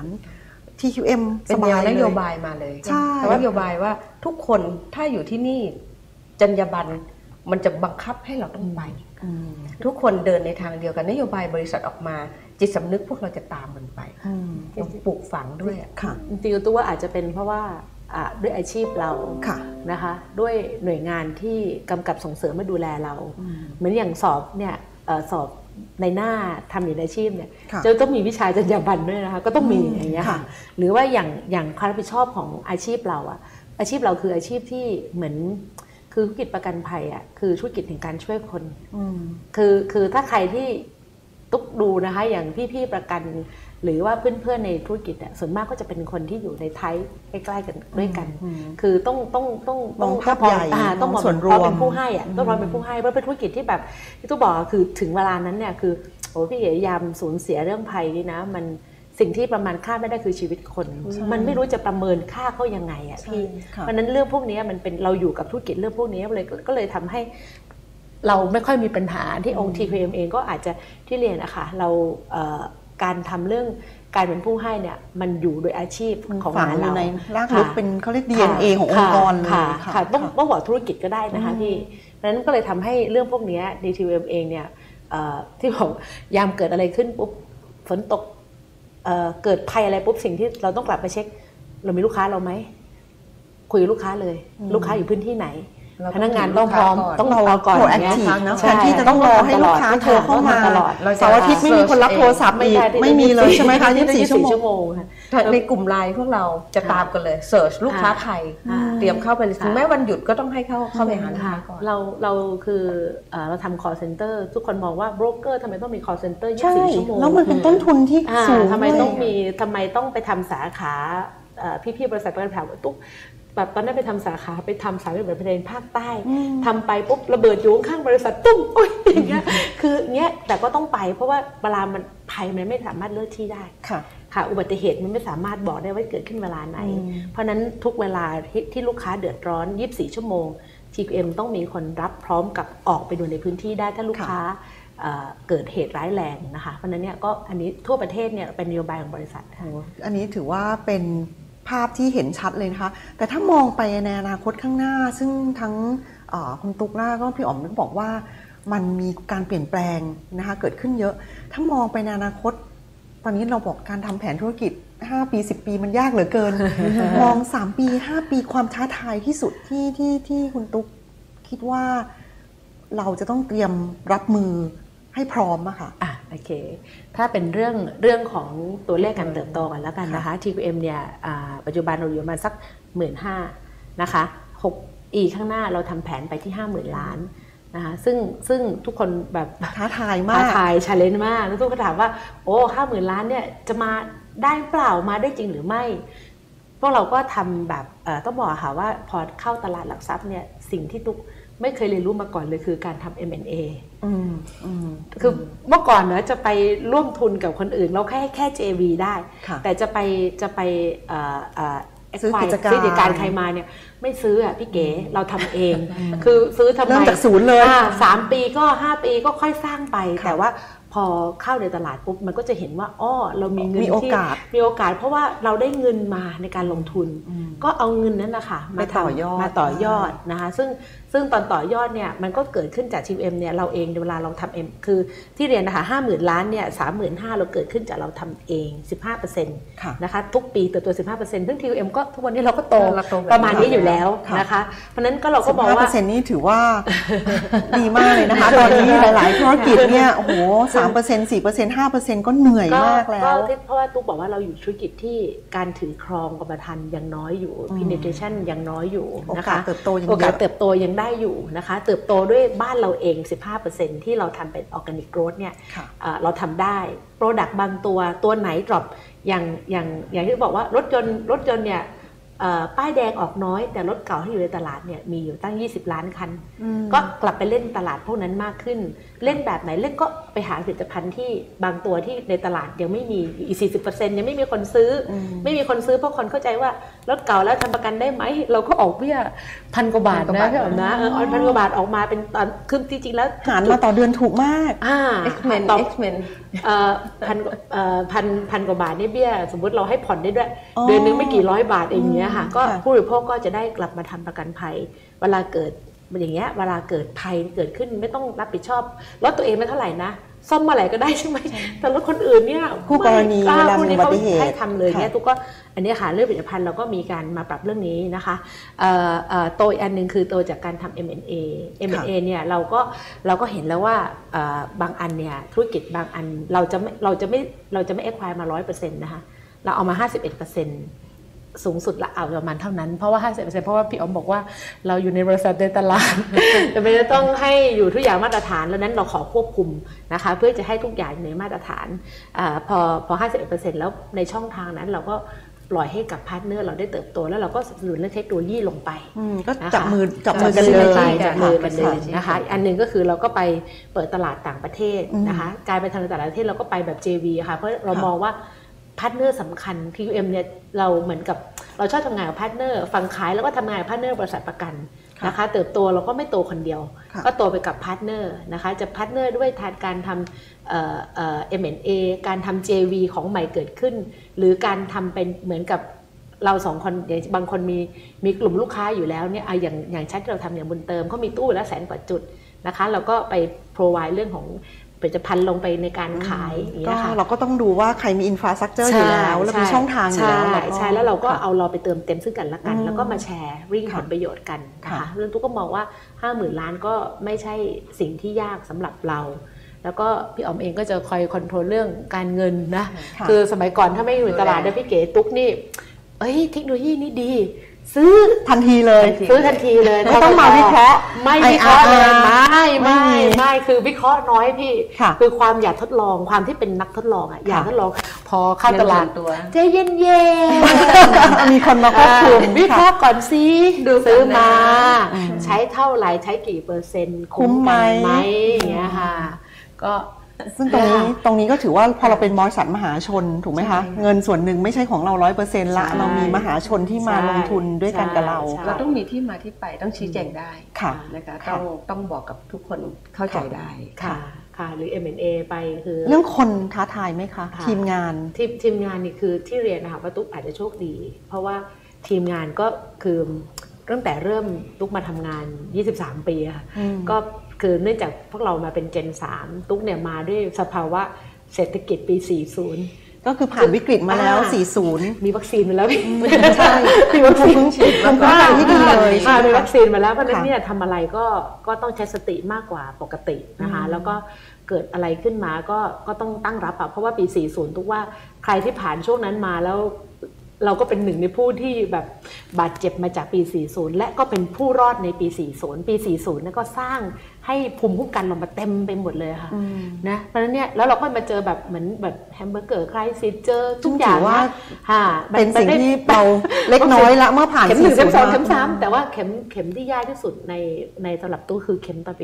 TQM เป็นแนวนโยบายมาเลยแต่ว่านโยบายว่าทุกคนถ้าอยู่ที่นี่จรรยาบรรณมันจะบังคับให้เราต้องไปทุกคนเดินในทางเดียวกันนโยบายบริษัทออกมาจิตสำนึกพวกเราจะตามมันไปปลูกฝังด้วยค่ะจริงๆตัวว่าอาจจะเป็นเพราะว่าด้วยอาชีพเรานะคะด้วยหน่วยงานที่กำกับส่งเสริมมาดูแลเราเหมือนอย่างสอบเนี่ยสอบในหน้าทำอยู่ในอาชีพเนี่ยจะต้องมีวิชาจรรยาบรรณด้วยนะคะก็ต้องมีอย่างเงี้ยค่ะหรือว่าอย่างความรับผิดชอบของอาชีพเราอาชีพเราคืออาชีพที่เหมือนคือธุรกิจประกันภัยคือธุรกิจแห่งการช่วยคนคือถ้าใครที่ตุ๊กดูนะคะอย่างพี่ๆประกันหรือว่าเพื่อนๆในธุรกิจส่วนมากก็จะเป็นคนที่อยู่ในไทยใกล้ๆกันด้วยกันคือต้องภาพใหญ่ต้องส่วนรวมเป็นผู้ให้ต้องรอเป็นผู้ให้เพราะเป็นธุรกิจที่แบบที่ตุ๊กบอกคือถึงเวลานั้นเนี่ยคือโอ้พี่เอ๋ยามสูญเสียเรื่องภัยนี่นะมันสิ่งที่ประมาณค่าไม่ได้คือชีวิตคนมันไม่รู้จะประเมินค่าเขายังไงพี่เพราะนั้นเรื่องพวกนี้มันเป็นเราอยู่กับธุรกิจเรื่องพวกนี้ก็เลยทำให้เราไม่ค่อยมีปัญหาที่องค์ TQM เองก็อาจจะที่เรียนนะคะเราการทำเรื่องการเป็นผู้ให้เนี่ยมันอยู่โดยอาชีพของเราอยู่ในรากลึกเป็นเขาเรียก DNA ขององค์กรเลยค่ะต้องบอกธุรกิจก็ได้นะคะพี่ดังนั้นก็เลยทำให้เรื่องพวกนี้ TQM เองเนี่ยที่บอกยามเกิดอะไรขึ้นปุ๊บฝนตกเกิดภัยอะไรปุ๊บสิ่งที่เราต้องกลับไปเช็คเรามีลูกค้าเราไหมคุยกับลูกค้าเลยลูกค้าอยู่พื้นที่ไหนพนักงานต้องพร้อมต้องรอก่อนอย่างเงี้ยแทนที่จะต้องรอให้ลูกค้าโทรเข้ามาเสาร์อาทิตย์ไม่มีคนรับโทรศัพท์อีกไม่มีเลยใช่ไหมคะ24 ชั่วโมงในกลุ่มไลน์พวกเราจะตามกันเลยเสิร์ชลูกค้าไทยเตรียมเข้าไปถึงแม้วันหยุดก็ต้องให้เข้าไปหาลูกค้าก่อนเราคือเราทำ call center ทุกคนมองว่าโบรกเกอร์ทำไมต้องมี call center 24 ชั่วโมงแล้วมันเป็นต้นทุนที่สูงทำไมต้องไปทำสาขาพี่ๆบริษัทประกันภัยตุ๊กแบบตอนนั้นไปทำสาขาไปทำสาขาแบบประเทศภาคใต้ทำไปปุ๊บระเบิดอยู่ข้างบริษัทตุ้มโอ้ยอย่างเงี้ยคือเงี้ยแต่ก็ต้องไปเพราะว่าเวลามันภัยมันไม่สามารถเลือกที่ได้ค่ะอุบัติเหตุมันไม่สามารถบอกได้ว่าเกิดขึ้นเวลาไหนเพราะนั้นทุกเวลาที่ลูกค้าเดือดร้อน24 ชั่วโมง TQM ต้องมีคนรับพร้อมกับออกไปดูในพื้นที่ได้ถ้าลูกค้าเกิดเหตุร้ายแรงนะคะเพราะนั้นเนี่ยก็อันนี้ทั่วประเทศเนี่ยเป็นนโยบายของบริษัทอันนี้ถือว่าเป็นภาพที่เห็นชัดเลยนะคะแต่ถ้ามองไปในอนาคตข้างหน้าซึ่งทั้งคุณตุ๊กแล้วก็พี่อ๋อมก็บอกว่ามันมีการเปลี่ยนแปลงนะคะเกิดขึ้นเยอะถ้ามองไปในอนาคตตอนนี้เราบอกการทำแผนธุรกิจ5 ปี 10 ปีมันยากเหลือเกิน มอง3 ปี 5 ปีความท้าทายที่สุดที่คุณตุ๊กคิดว่าเราจะต้องเตรียมรับมือให้พร้อมอะค่ะโอเคถ้าเป็นเรื่องของตัวเลขการเติบโตกันแล้วกันนะคะ TQM เนี่ยปัจจุบันเราอยู่ประมาณสัก 15,000 นะคะ6 ปีข้างหน้าเราทำแผนไปที่ 50,000 ล้านนะคะซึ่งทุกคนแบบท้าทายมากท้าทายchallengeมากแล้วทุกคนถามว่าโอ้ 50,000 ล้านเนี่ยจะมาได้เปล่ามาได้จริงหรือไม่พวกเราก็ทำแบบต้องบอกค่ะว่าพอเข้าตลาดหลักทรัพย์เนี่ยสิ่งที่ทุกไม่เคยเรียนรู้มาก่อนเลยคือการทำ M&A คือเมื่อก่อนจะไปร่วมทุนกับคนอื่นเราแค่ JV ได้แต่จะไปซื้อกิจการใครมาเนี่ยไม่ซื้อพี่เก๋เราทำเองคือซื้อทำไมเริ่มจากศูนย์เลย 3 ปีก็5 ปีก็ค่อยสร้างไปแต่ว่าพอเข้าในตลาดปุ๊บมันก็จะเห็นว่าเรามีเงินที่มีโอกาสเพราะว่าเราได้เงินมาในการลงทุนก็เอาเงินนั้นนะคะมาต่อยอดนะคะซึ่งตอนต่อยอดเนี่ยมันก็เกิดขึ้นจาก TQM เนี่ยเราเองเวลาเราทำคือที่เรียนนะคะ 50,000 ล้านเนี่ย 35,000 เราเกิดขึ้นจากเราทำเอง 15% นะคะทุกปีเติบโต 15% ซึ่ง TQM ก็ทุกวันนี้เราก็โตประมาณนี้อยู่แล้วนะคะเพราะนั้นก็เราก็มองว่า 15% นี่ถือว่าดีมากเลยนะคะตอนนี้หลายๆธุรกิจเนี่ยโอ้โห3% 4% 5% ก็เหนื่อยมากแล้วเพราะว่าตุ๊กบอกว่าเราอยู่ธุรกิจที่การถือครองกรรมธรรม์ยังน้อยอยู่ penetration ยังน้อยอยู่นะคะโอกาสเติบโตยังได้อยู่นะคะเติบโตด้วยบ้านเราเอง 15% ที่เราทำเป็น organic growth เนี่ยเราทำได้ product บางตัวไหน drop อย่างที่บอกว่ารถยนต์เนี่ยป้ายแดงออกน้อยแต่รถเก่าที่อยู่ในตลาดเนี่ยมีอยู่ตั้ง20 ล้านคันก็กลับไปเล่นตลาดพวกนั้นมากขึ้นเล่นแบบไหนเล่นก็ไปหาผลิตภัณฑ์ที่บางตัวที่ในตลาดยังไม่มีอีก 40% ยังไม่มีคนซื้อไม่มีคนซื้อเพราะคนเข้าใจว่ารถเก่าแล้วทำประกันได้ไหมเราก็ออกเบี้ย1,000 กว่าบาทนะพี่อ๋อมนะ1,000 กว่าบาทออกมาเป็นตอนคือจริงๆแล้วหารมาต่อเดือนถูกมาก X-Men พันกว่าบาทนี่เบี้ยสมมติเราให้ผ่อนได้ด้วยเดือนนึงไม่กี่ร้อยบาทเองเนี้ยค่ะก็ผู้บริโภคก็จะได้กลับมาทำประกันภัยเวลาเกิดอย่างเงี้ยเวลาเกิดภัยเกิดขึ้นไม่ต้องรับผิดชอบรถตัวเองไม่เท่าไหร่นะซ่อมเมื่อไหร่ก็ได้ใช่ไหมแต่รถคนอื่นเนี่ยผู้กรณีเวลามีอุบัติเหตุให้ทำเลยเนี่ยทุกก็อันนี้ค่ะเรื่องผลิตภัณฑ์เราก็มีการมาปรับเรื่องนี้นะคะโตอีกอันนึงคือโตจากการทำ M&A เนี่ยเราก็เห็นแล้วว่าบางอันเนี่ยธุรกิจบางอันเราจะไม่ acquire มา 100% นะคะเราเอามา 51%สูงสุดละเอาประมาณเท่านั้นเพราะว่า 50% เพราะว่าพี่อ๋อมบอกว่าเราอยู่ในบริษัทในตลาด จะไม่ต้องให้อยู่ทุกอย่างมาตรฐานแล้วนั้นเราขอควบคุมนะคะเพื่อจะให้ทุกอย่างในมาตรฐานพอ 51% แล้วในช่องทางนั้นเราก็ปล่อยให้กับพาร์ทเนอร์เราได้เติบโตแล้วเราก็สนับสนุนเรื่องเทคโนโลยีลงไปก็จับมือกันเลยนะคะอันนึงก็คือเราก็ไปเปิดตลาดต่างประเทศนะคะการไปทางตลาดประเทศเราก็ไปแบบ JV ค่ะเพราะเรามองว่าพาร์ทเนอร์สำคัญ TQM เนี่ยเราเหมือนกับเราชอบทำงานกับพาร์ทเนอร์ฝั่งขายแล้วก็ทำงานกับพาร์ทเนอร์บริษัทประกันนะคะเติบโตเราก็ไม่โตคนเดียวก็โตไปกับพาร์ทเนอร์นะคะจะพาร์ทเนอร์ด้วยการทำM&A การทำ JV ของใหม่เกิดขึ้นหรือการทำเป็นเหมือนกับเรา2 คนบางคนมีกลุ่มลูกค้าอยู่แล้วเนี่ยอย่างชัดที่เราทำอย่างบุญเติมเขามีตู้ละ100,000 กว่าจุดนะคะเราก็ไป provide เรื่องของผลิตภัณฑ์ลงไปในการขายอย่างนี้ค่ะเราก็ต้องดูว่าใครมีอินฟราสตรัคเจอร์อยู่แล้วแล้วมีช่องทางอยู่แล้วใช่แล้วเราก็เอาเราไปเติมเต็มซึ่งกันและกันแล้วก็มาแชร์ริ่งผลประโยชน์กันนะคะเรื่องตุ๊กก็มองว่า 50,000 ล้านก็ไม่ใช่สิ่งที่ยากสำหรับเราแล้วก็พี่อ๋อมเองก็จะคอยคอนโทรลเรื่องการเงินนะคือสมัยก่อนถ้าไม่อยู่ตลาดเนี่ยพี่เก๋ตุ๊กนี่เทคโนโลยีนี่ดีซื้อทันทีเลยไม่ต้องมาวิเคราะห์ไม่วิเคราะห์เลยไม่คือวิเคราะห์น้อยพี่คือความอยากทดลองความที่เป็นนักทดลองอ่ะอยากทดลองพอเข้าตลาดตัวใจเย็นๆมีคนมาควบคุมวิเคราะห์ก่อนซิซื้อมาใช้เท่าไหร่ใช้กี่เปอร์เซ็นต์คุ้มไหมอย่างเงี้ยค่ะก็ซึ่งตรงนี้ก็ถือว่าพอเราเป็นบริษัทมหาชนถูกไหมคะเงินส่วนหนึ่งไม่ใช่ของเรา 100% ละเรามีมหาชนที่มาลงทุนด้วยกันกับเราเราต้องมีที่มาที่ไปต้องชี้แจงได้นะคะต้องบอกกับทุกคนเข้าใจได้ค่ะหรือ M&A ไปคือเรื่องคนท้าทายไหมคะทีมงานนี่คือที่เรียนนะคะว่าตุ๊กอาจจะโชคดีเพราะว่าทีมงานก็คือตั้งแต่เริ่มตุ๊กมาทำงาน23 ปีค่ะก็คือเนื่องจากพวกเรามาเป็น Gen 3ตุ๊กเนี่ยมาด้วยสภาวะเศรษฐกิจปี 40 ก็คือผ่านวิกฤตมาแล้ว 40 มีวัคซีนมาแล้วใช่มีวัคซีนฉีดมันก็ที่ดีเลยมีวัคซีนมาแล้วเพราะฉะนั้นเนี่ยทำอะไรก็ต้องใช้สติมากกว่าปกตินะคะแล้วก็เกิดอะไรขึ้นมาก็ต้องตั้งรับเพราะว่าปี 40ทุกว่าใครที่ผ่านช่วงนั้นมาแล้วเราก็เป็นหนึ่งในผู้ที่แบบบาดเจ็บมาจากปี 40 และก็เป็นผู้รอดในปี 40 ปี 40 นั่นก็สร้างให้ภูมิคุ้มกันเรามาเต็มไปหมดเลยค่ะนะเพราะฉะนั้นเนี่ยแล้วเราก็มาเจอแบบเหมือนแบบแฮมเบอร์เกอร์ไครซิสเจอทุกอย่างว่าเป็นสิ่งที่เราเล็กน้อยละเมื่อผ่านเข็ม 1 เข็ม 2 เข็ม 3แต่ว่าเข็มที่ยากที่สุดในสำหรับตู้คือเข็มตอนปี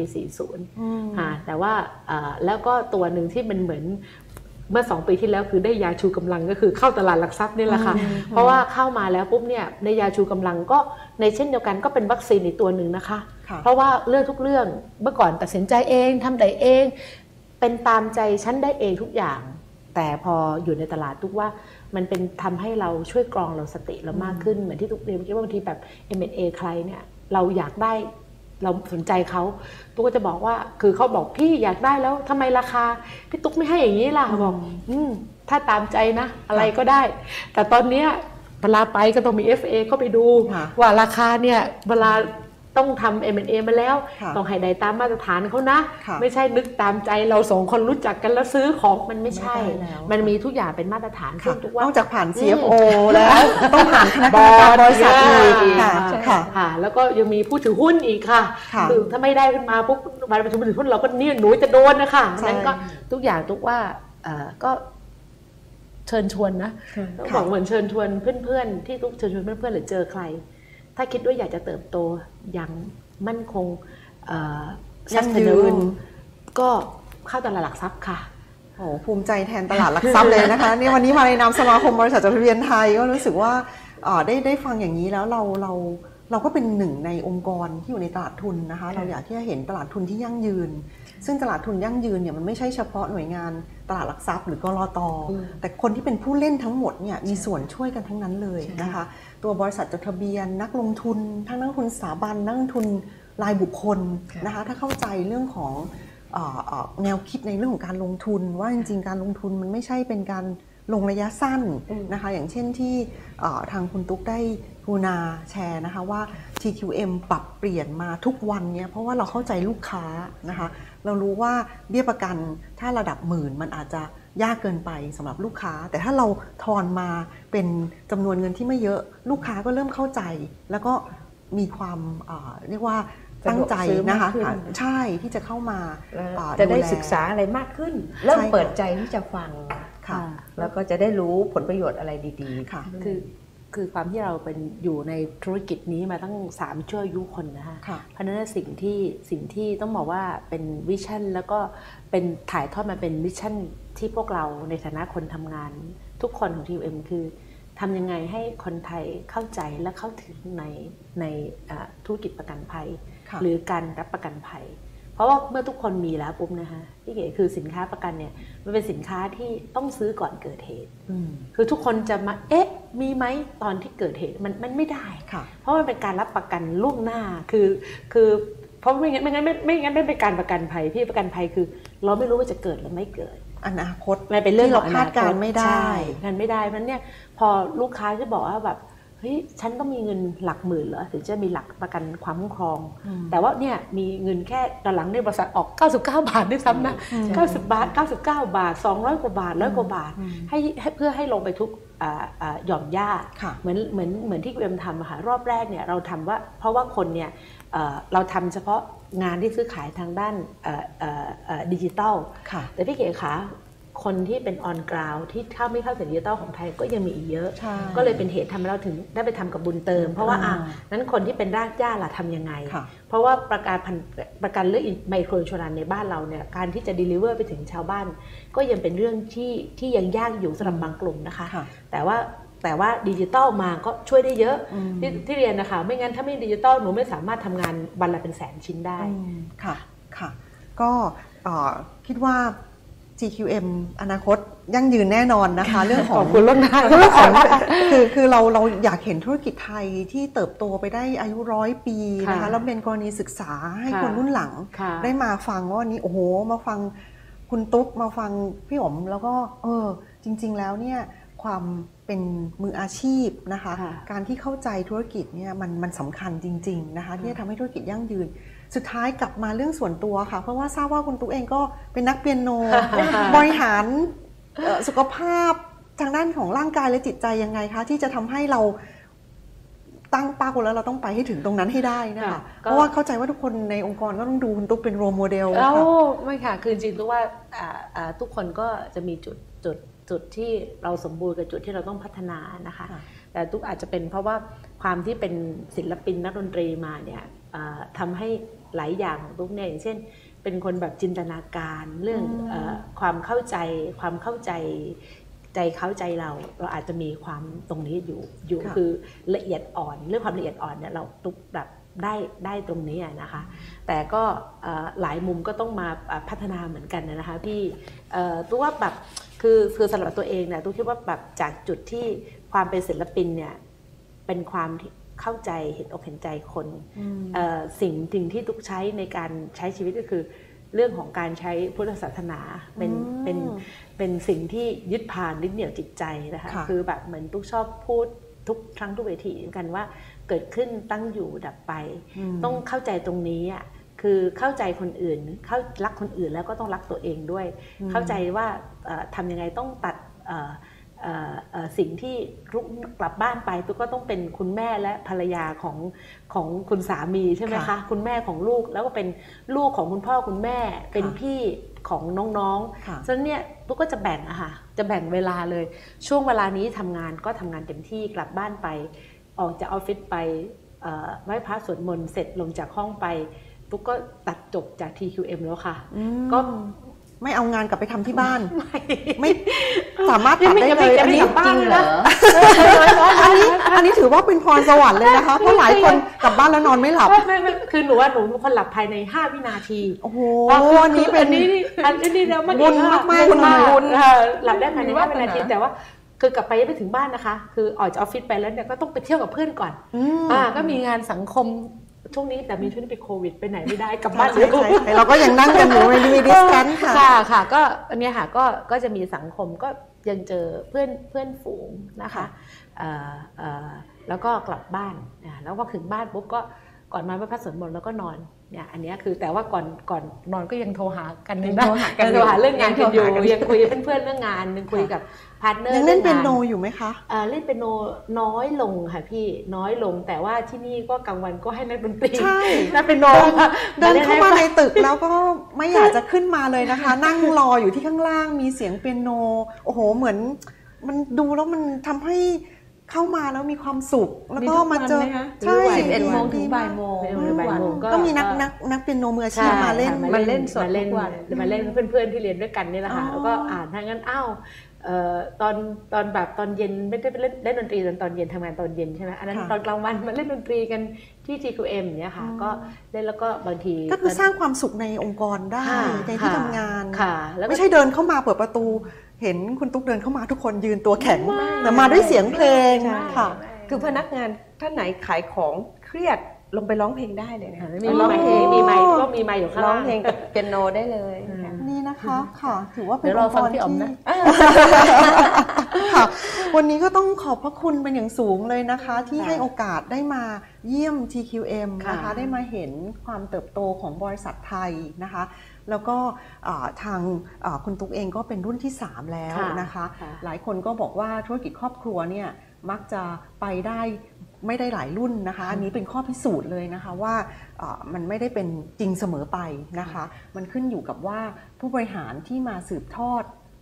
40แต่ว่าแล้วก็ตัวหนึ่งที่มันเหมือนเมื่อ2 ปีที่แล้วคือได้ยาชูกำลังก็คือเข้าตลาดหลักทรัพย์นี่แหละค่ะเพราะว่าเข้ามาแล้วปุ๊บเนี่ยในยาชูกำลังก็ในเช่นเดียวกันก็เป็นวัคซีนอีกตัวหนึ่งนะคะเพราะว่าเรื่องทุกเรื่องเมื่อก่อนตัดสินใจเองทำได้เองเป็นตามใจฉันได้เองทุกอย่างแต่พออยู่ในตลาดทุกว่ามันเป็นทำให้เราช่วยกรองเราสติเรามากขึ้นเหมือนที่ทุกเรียนเมื่อกี้ว่าบางทีแบบ M&A ใครเนี่ยเราอยากได้เราสนใจเขาตุ๊กก็จะบอกว่าคือเขาบอกพี่อยากได้แล้วทำไมราคาพี่ตุ๊กไม่ให้อย่างนี้ล่ะบอกถ้าตามใจนะอะไรก็ได้แต่ตอนนี้เวลาไปก็ต้องมี FA เข้าไปดูว่าราคาเนี่ยเวลาต้องทำ M&A มาแล้วต้องให้ได้ตามมาตรฐานเขานะไม่ใช่นึกตามใจเรา2 คนรู้จักกันแล้วซื้อของมันไม่ใช่มันมีทุกอย่างเป็นมาตรฐานขึ้นทุกว่านอกจากผ่าน CFO แล้วต้องผ่านคณะกรรมการบริษัทอีกค่ะแล้วก็ยังมีผู้ถือหุ้นอีกค่ะคือถ้าไม่ได้ขึ้นมาปุ๊บมาประชุมผู้ถือหุ้นเราก็นี่หนูจะโดนนะคะนั้นก็ทุกอย่างทุกว่าก็เชิญชวนนะต้องบอกเหมือนเชิญชวนเพื่อนๆที่ทุกเชิญชวนเพื่อนๆหรือเจอใครถ้าคิดว่าอยากจะเติบโตอย่างมั่นคงยั่งยืนก็เข้าตลาดหลักทรัพย์ค่ะโอ้ภูมิใจแทนตลาดหลักทรัพย์เลยนะคะนี่วันนี้มาในนามสมาคมบริษัทจดทะเบียนไทยก็รู้สึกว่าได้ฟังอย่างนี้แล้วเราก็เป็นหนึ่งในองค์กรที่อยู่ในตลาดทุนนะคะเราอยากที่จะเห็นตลาดทุนที่ยั่งยืนซึ่งตลาดทุนยั่งยืนเนี่ยมันไม่ใช่เฉพาะหน่วยงานตลาดหลักทรัพย์หรือกลต.แต่คนที่เป็นผู้เล่นทั้งหมดเนี่ยมีส่วนช่วยกันทั้งนั้นเลยนะคะตัวบริษัทจดทะเบียนนักลงทุนทั้งนักลงทุนสถาบันนักลงทุนรายบุคคลนะคะถ้าเข้าใจเรื่องของแนวคิดในเรื่องของการลงทุนว่าจริงๆการลงทุนมันไม่ใช่เป็นการลงระยะสั้นนะคะอย่างเช่นที่ทางคุณตุ๊กได้กรุณาแชร์นะคะว่า TQM ปรับเปลี่ยนมาทุกวันเนี่ยเพราะว่าเราเข้าใจลูกค้านะคะเรารู้ว่าเบี้ยประกันถ้าระดับ10,000มันอาจจะยากเกินไปสำหรับลูกค้าแต่ถ้าเราทอนมาเป็นจำนวนเงินที่ไม่เยอะลูกค้าก็เริ่มเข้าใจแล้วก็มีความเรียกว่าตั้งใจนะคะใช่ที่จะเข้ามาจะได้ศึกษาอะไรมากขึ้นเริ่มเปิดใจที่จะฟังแล้วก็จะได้รู้ผลประโยชน์อะไรดีๆค่ะคือความที่เราเป็นอยู่ในธุรกิจนี้มาตั้ง3 ชั่วอายุคนนะคะเพราะฉะนั้นสิ่งที่ต้องบอกว่าเป็นวิชั่นแล้วก็เป็นถ่ายทอดมาเป็นวิชั่นที่พวกเราในฐานะคนทำงานทุกคนของ TQM คือทำยังไงให้คนไทยเข้าใจและเข้าถึงในธุรกิจประกันภัยหรือการรับประกันภัยเพราะว่าเมื่อทุกคนมีแล้วปุ๊บนะคะที่เก๋คือสินค้าประกันเนี่ยมันเป็นสินค้าที่ต้องซื้อก่อนเกิดเหตุคือทุกคนจะมามีไหมตอนที่เกิดเหตุมันไม่ได้เพราะมันเป็นการรับประกันล่วงหน้าคือเพราะไม่งั้นไม่เป็นการประกันภัยพี่ประกันภัยคือเราไม่รู้ว่าจะเกิดหรือไม่เกิดอนาคตมันเป็นเรื่องเราคาดการไม่ได้กันไม่ได้เพราะเนี่ยพอลูกค้าจะบอกว่าแบบเฮ้ยฉันต้องมีเงินหลักหมื่นเหรอถึงจะมีหลักประกันความคุ้มครองแต่ว่าเนี่ยมีเงินแค่ตอนหลังในบริษัทออก99 บาทด้วยซ้ำนะ90 บาท99 บาท200 กว่าบาท100 กว่าบาทให้เพื่อให้ลงไปทุกหย่อมย่าเหมือนที่เอ็มทำค่ะรอบแรกเนี่ยเราทำว่าเพราะว่าคนเนี่ยเราทำเฉพาะงานที่ซื้อขายทางด้านดิจิตอลแต่พี่เก๋ขาคนที่เป็นออนกราวที่ไม่เข้าถึงดิจิตอลของไทยก็ยังมีอีกเยอะก็เลยเป็นเหตุทำให้เราถึงได้ไปทำกับบุญเติมเพราะว่านั้นคนที่เป็นรากหญ้าล่ะทำยังไงเพราะว่าประกันเรื่องไมโครอินชัวรันซ์ในบ้านเราเนี่ยการที่จะ deliver ไปถึงชาวบ้านก็ยังเป็นเรื่องที่ยังยากอยู่สำหรับบางกลุ่มนะคะแต่ว่าดิจิตอลมาก็ช่วยได้เยอะที่เรียนนะคะไม่งั้นถ้าไม่ดิจิตอลหนูไม่สามารถทำงานวันละเป็นแสนชิ้นได้ค่ะค่ะก็คิดว่า TQM อนาคตยั่งยืนแน่นอนนะคะเรื่องของคุณล่วงหน้าคือเราอยากเห็นธุรกิจไทยที่เติบโตไปได้อายุ100 ปีนะคะแล้วเป็นกรณีศึกษาให้คนรุ่นหลังได้มาฟังว่าวันนี้โอ้โหมาฟังคุณตุ๊กมาฟังพี่อ๋อมแล้วก็จริงๆแล้วเนี่ยความเป็นมืออาชีพนะคะการที่เข้าใจธุรกิจเนี่ยมันสำคัญจริงๆนะคะที่จะทำให้ธุรกิจยั่งยืนสุดท้ายกลับมาเรื่องส่วนตัวค่ะเพราะว่าทราบว่าคุณตุ๊กเองก็เป็นนักเปียโน บริหารสุขภาพทางด้านของร่างกายและจิตใจยังไงคะที่จะทำให้เราตั้งเป้าแล้วเราต้องไปให้ถึงตรงนั้นให้ได้นะคะเพราะว่าเข้าใจว่าทุกคนในองค์กรก็ต้องดูคุณตุ๊กเป็นโรลโมเดลค่ะไม่ค่ะคือจริงๆตุ๊กว่าทุกคนก็จะมีจุดที่เราสมบูรณ์กับจุดที่เราต้องพัฒนานะคะแต่ตุ๊กอาจจะเป็นเพราะว่าความที่เป็นศิลปินนักดนตรีมาเนี่ยทำให้หลายอย่างของตุ๊กเนี่ยอย่างเช่นเป็นคนแบบจินตนาการเรื่องความเข้าใจใจเขาใจเราอาจจะมีความตรงนี้อยู่คือละเอียดอ่อนเรื่องความละเอียดอ่อนเนี่ยเราตุ๊กแบบได้ตรงนี้นะคะแต่ก็หลายมุมก็ต้องมาพัฒนาเหมือนกันนะคะพี่ตุ๊กว่าแบบคือสำหรับตัวเองเนี่ยตุ๊กคิดว่าแบบจากจุดที่ความเป็นศิลปินเนี่ยเป็นความเข้าใจเห็นอกเห็นใจคนสิ่งที่ตุ๊กใช้ในการใช้ชีวิตก็คือเรื่องของการใช้พุทธศาสนาเป็นสิ่งที่ยึดพายึดเหนี่ยวจิตใจนะคะคือแบบเหมือนตุ๊กชอบพูดทุกครั้งทุกเวทีกันว่าเกิดขึ้นตั้งอยู่ดับไปต้องเข้าใจตรงนี้อ่ะคือเข้าใจคนอื่นรักคนอื่นแล้วก็ต้องรักตัวเองด้วยเข้าใจว่าทำยังไงต้องตัดสิ่งที่กลับบ้านไปตุ๊กก็ต้องเป็นคุณแม่และภรรยาของคุณสามีใช่ไหมคะคุณแม่ของลูกแล้วก็เป็นลูกของคุณพ่อคุณแม่เป็นพี่ของน้องๆฉะนั้นเนี่ยตุ๊กก็จะแบ่งจะแบ่งเวลาเลยช่วงเวลานี้ทำงานก็ทำงานเต็มที่กลับบ้านไปออกจากออฟฟิศไปไหว้พระสวดมนต์เสร็จลงจากห้องไปตุ๊กก็ตัดจบจาก TQM แล้วค่ะก็ไม่เอางานกลับไปทำที่บ้านไม่สามารถตัดได้เลยอันนี้จริงเหรออันนี้ถือว่าเป็นพรสวรรค์เลยนะคะเพราะหลายคนกลับบ้านแล้วนอนไม่หลับไม่คือหนูว่าหนูเป็นคนหลับภายใน5 วินาทีโอ้โหอันนี้เป็นอันนี้เดี๋ยวมันบุญมากๆบุญหลับได้ภายใน5 วินาทีแต่ว่าคือกลับไปยังไม่ถึงบ้านนะคะคือออกจากออฟฟิศไปแล้วเนี่ยก็ต้องไปเที่ยวกับเพื่อนก่อนก็มีงานสังคมช่วงนี้แต่มีช่วงนี้เป็นโควิดไปไหนไม่ได้กลับบ้านเราก็ยังนั่งกันอยู่ในดิสแทนซ์ค่ะก็อันนี้ค่ะก็จะมีสังคมก็ยังเจอเพื่อนฝูงนะคะแล้วก็กลับบ้านแล้วพอถึงบ้านปุ๊บก็ก่อนมาไหว้พระสวดมนต์แล้วก็นอนเนี่ยอันนี้คือแต่ว่าก่อนนอนก็ยังโทรหากันในบ้านโทรหาเรื่องงานกันอยู่ยังคุยกับเพื่อนเรื่องงานยังคุยกับพาร์ทเนอร์ยังเล่นเปียโนอยู่ไหมคะเล่นเปียโนน้อยลงค่ะพี่น้อยลงแต่ว่าที่นี่ก็กลางวันก็ให้นักดนตรีใช่นักเปียโนเดินเข้ามาในตึกแล้วก็ไม่อยากจะขึ้นมาเลยนะคะนั่งรออยู่ที่ข้างล่างมีเสียงเปียโนโอ้โหเหมือนมันดูแล้วมันทำให้เข้ามาแล้วมีความสุขแล้วก็มาเจอใช่11 โมงถึงบ่ายโมงก็มีนักเปียโนมืออาชีพมาเล่นสดทุกวันมาเล่นเพื่อนๆที่เรียนด้วยกันนี่แหละค่ะแล้วก็ถ้างั้นตอนเย็นไม่ได้ไปเล่นดนตรีตอนเย็นทำงานตอนเย็นใช่ไหมอันนั้นตอนกลางวันมาเล่นดนตรีกันที่ TQM อย่างเงี้ยค่ะก็เล่นแล้วก็บางทีก็คือสร้างความสุขในองค์กรได้ในที่ทำงานไม่ใช่เดินเข้ามาเปิดประตูเห็นคุณตุ๊กเดินเข้ามาทุกคนยืนตัวแข็งแต่มาด้วยเสียงเพลงค่ะคือพนักงานท่านไหนขายของเครียดลงไปร้องเพลงได้เลยนะคะมีร้องเพลงมีไมค์ก็มีไมค์อยู่ข้างร้องเพลงกับเปียโนได้เลยนี่นะคะค่ะถือว่าเป็นองค์กรที่ค่ะวันนี้ก็ต้องขอบพระคุณเป็นอย่างสูงเลยนะคะที่ให้โอกาสได้มาเยี่ยม TQM นะคะได้มาเห็นความเติบโตของบริษัทไทยนะคะแล้วก็ทางคุณตุ๊กเองก็เป็นรุ่นที่3แล้วนะคะหลายคนก็บอกว่าธุรกิจครอบครัวเนี่ยมักจะไปได้ไม่ได้หลายรุ่นนะคะอันนี้เป็นข้อพิสูจน์เลยนะคะว่ามันไม่ได้เป็นจริงเสมอไปนะคะมันขึ้นอยู่กับว่าผู้บริหารที่มาสืบทอด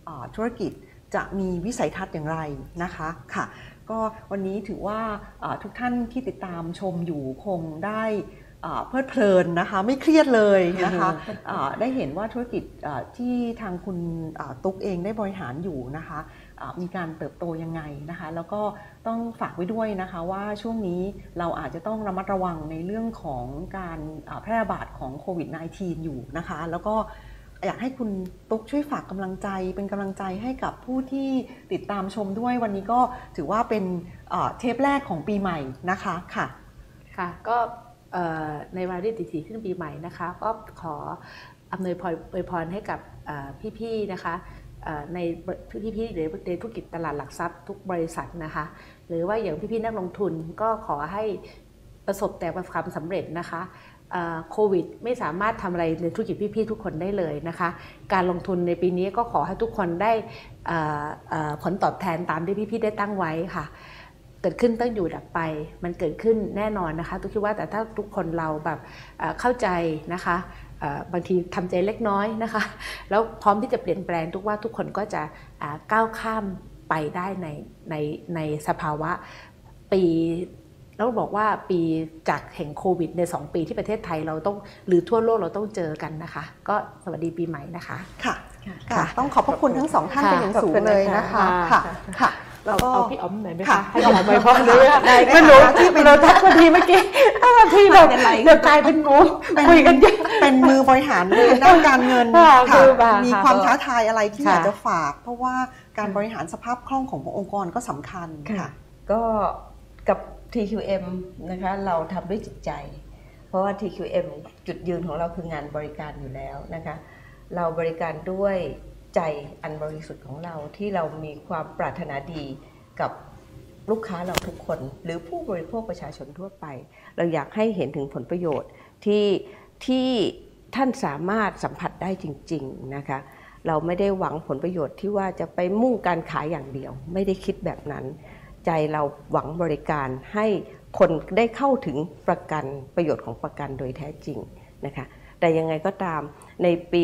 ธุรกิจจะมีวิสัยทัศน์อย่างไรนะคะค่ะก็วันนี้ถือว่าทุกท่านที่ติดตามชมอยู่คงได้เพลิดเพลินนะคะไม่เครียดเลยนะคะได้เห็นว่าธุรกิจที่ทางคุณตุ๊กเองได้บริหารอยู่นะคะมีการเติบโตยังไงนะคะแล้วก็ต้องฝากไว้ด้วยนะคะว่าช่วงนี้เราอาจจะต้องระมัดระวังในเรื่องของการแพร่ระบาดของโควิด -19 อยู่นะคะแล้วก็อยากให้คุณตุ๊กช่วยฝากกำลังใจเป็นกำลังใจให้กับผู้ที่ติดตามชมด้วยวันนี้ก็ถือว่าเป็นเทปแรกของปีใหม่นะคะค่ะค่ะก็ในวาระที่4ขึ้นปีใหม่นะคะก็ขออำนวยพรให้กับพี่ๆนะคะในพี่ๆหรือในธุรกิจตลาดหลักทรัพย์ทุกบริษัทนะคะหรือว่าอย่างพี่ๆนักลงทุนก็ขอให้ประสบแต่ความสำเร็จนะคะโควิดไม่สามารถทำอะไรในธุรกิจพี่ๆทุกคนได้เลยนะคะการลงทุนในปีนี้ก็ขอให้ทุกคนได้ผลตอบแทนตามที่พี่ๆได้ตั้งไว้ค่ะเกิดขึ้นต้องอยู่ดับไปมันเกิดขึ้นแน่นอนนะคะตุ๊กคิดว่าแต่ถ้าทุกคนเราแบบเข้าใจนะคะบางทีทำใจเล็กน้อยนะคะแล้วพร้อมที่จะเปลี่ยนแปลงทุกว่าทุกคนก็จะก้าวข้ามไปได้ในสภาวะปีเราบอกว่าปีจากแห่งโควิดใน2 ปีที่ประเทศไทยเราต้องหรือทั่วโลกเราต้องเจอกันนะคะก็สวัสดีปีใหม่นะคะค่ะต้องขอบพระคุณทั้งสองท่านเป็นอย่างสูงเลยนะคะค่ะแล้วก็เอาพี่อ๋อมหน่อยไหมคะให้ออกไปพอเลยไม่รู้ที่เราทักพอดีเมื่อกี้ที่เราเดี๋ยวกลายเป็นงูคุยกันเยอะเป็นมือบริหารเลยด้านการเงินมีความท้าทายอะไรที่อยากจะฝากเพราะว่าการบริหารสภาพคล่องขององค์กรก็สำคัญค่ะก็กับ TQM นะคะเราทำด้วยจิตใจเพราะว่า TQM จุดยืนของเราคืองานบริการอยู่แล้วนะคะเราบริการด้วยใจอันบริสุทธิ์ของเราที่เรามีความปรารถนาดีกับลูกค้าเราทุกคนหรือผู้บริโภคประชาชนทั่วไปเราอยากให้เห็นถึงผลประโยชน์ที่ท่านสามารถสัมผัสได้จริงๆนะคะเราไม่ได้หวังผลประโยชน์ที่ว่าจะไปมุ่งการขายอย่างเดียวไม่ได้คิดแบบนั้นใจเราหวังบริการให้คนได้เข้าถึงประโยชน์ของประกันโดยแท้จริงนะคะแต่ยังไงก็ตามในปี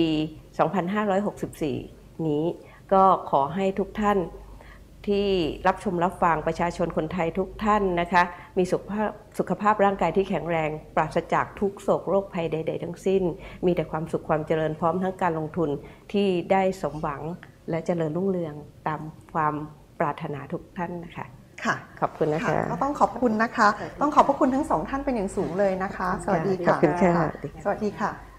2564 นี้ก็ขอให้ทุกท่านที่รับชมรับฟังประชาชนคนไทยทุกท่านนะคะมีสุขภาพร่างกายที่แข็งแรงปราศจากทุกโศกโรคภัยใดๆทั้งสิ้นมีแต่ความสุขความเจริญพร้อมทั้งการลงทุนที่ได้สมหวังและเจริญรุ่งเรืองตามความปรารถนาทุกท่านนะคะค่ะขอบคุณนะคะก็ต้องขอบคุณนะคะต้องขอบพระคุณทั้งสองท่านเป็นอย่างสูงเลยนะคะสวัสดีค่ะขอบคุณค่ะสวัสดีค่ะ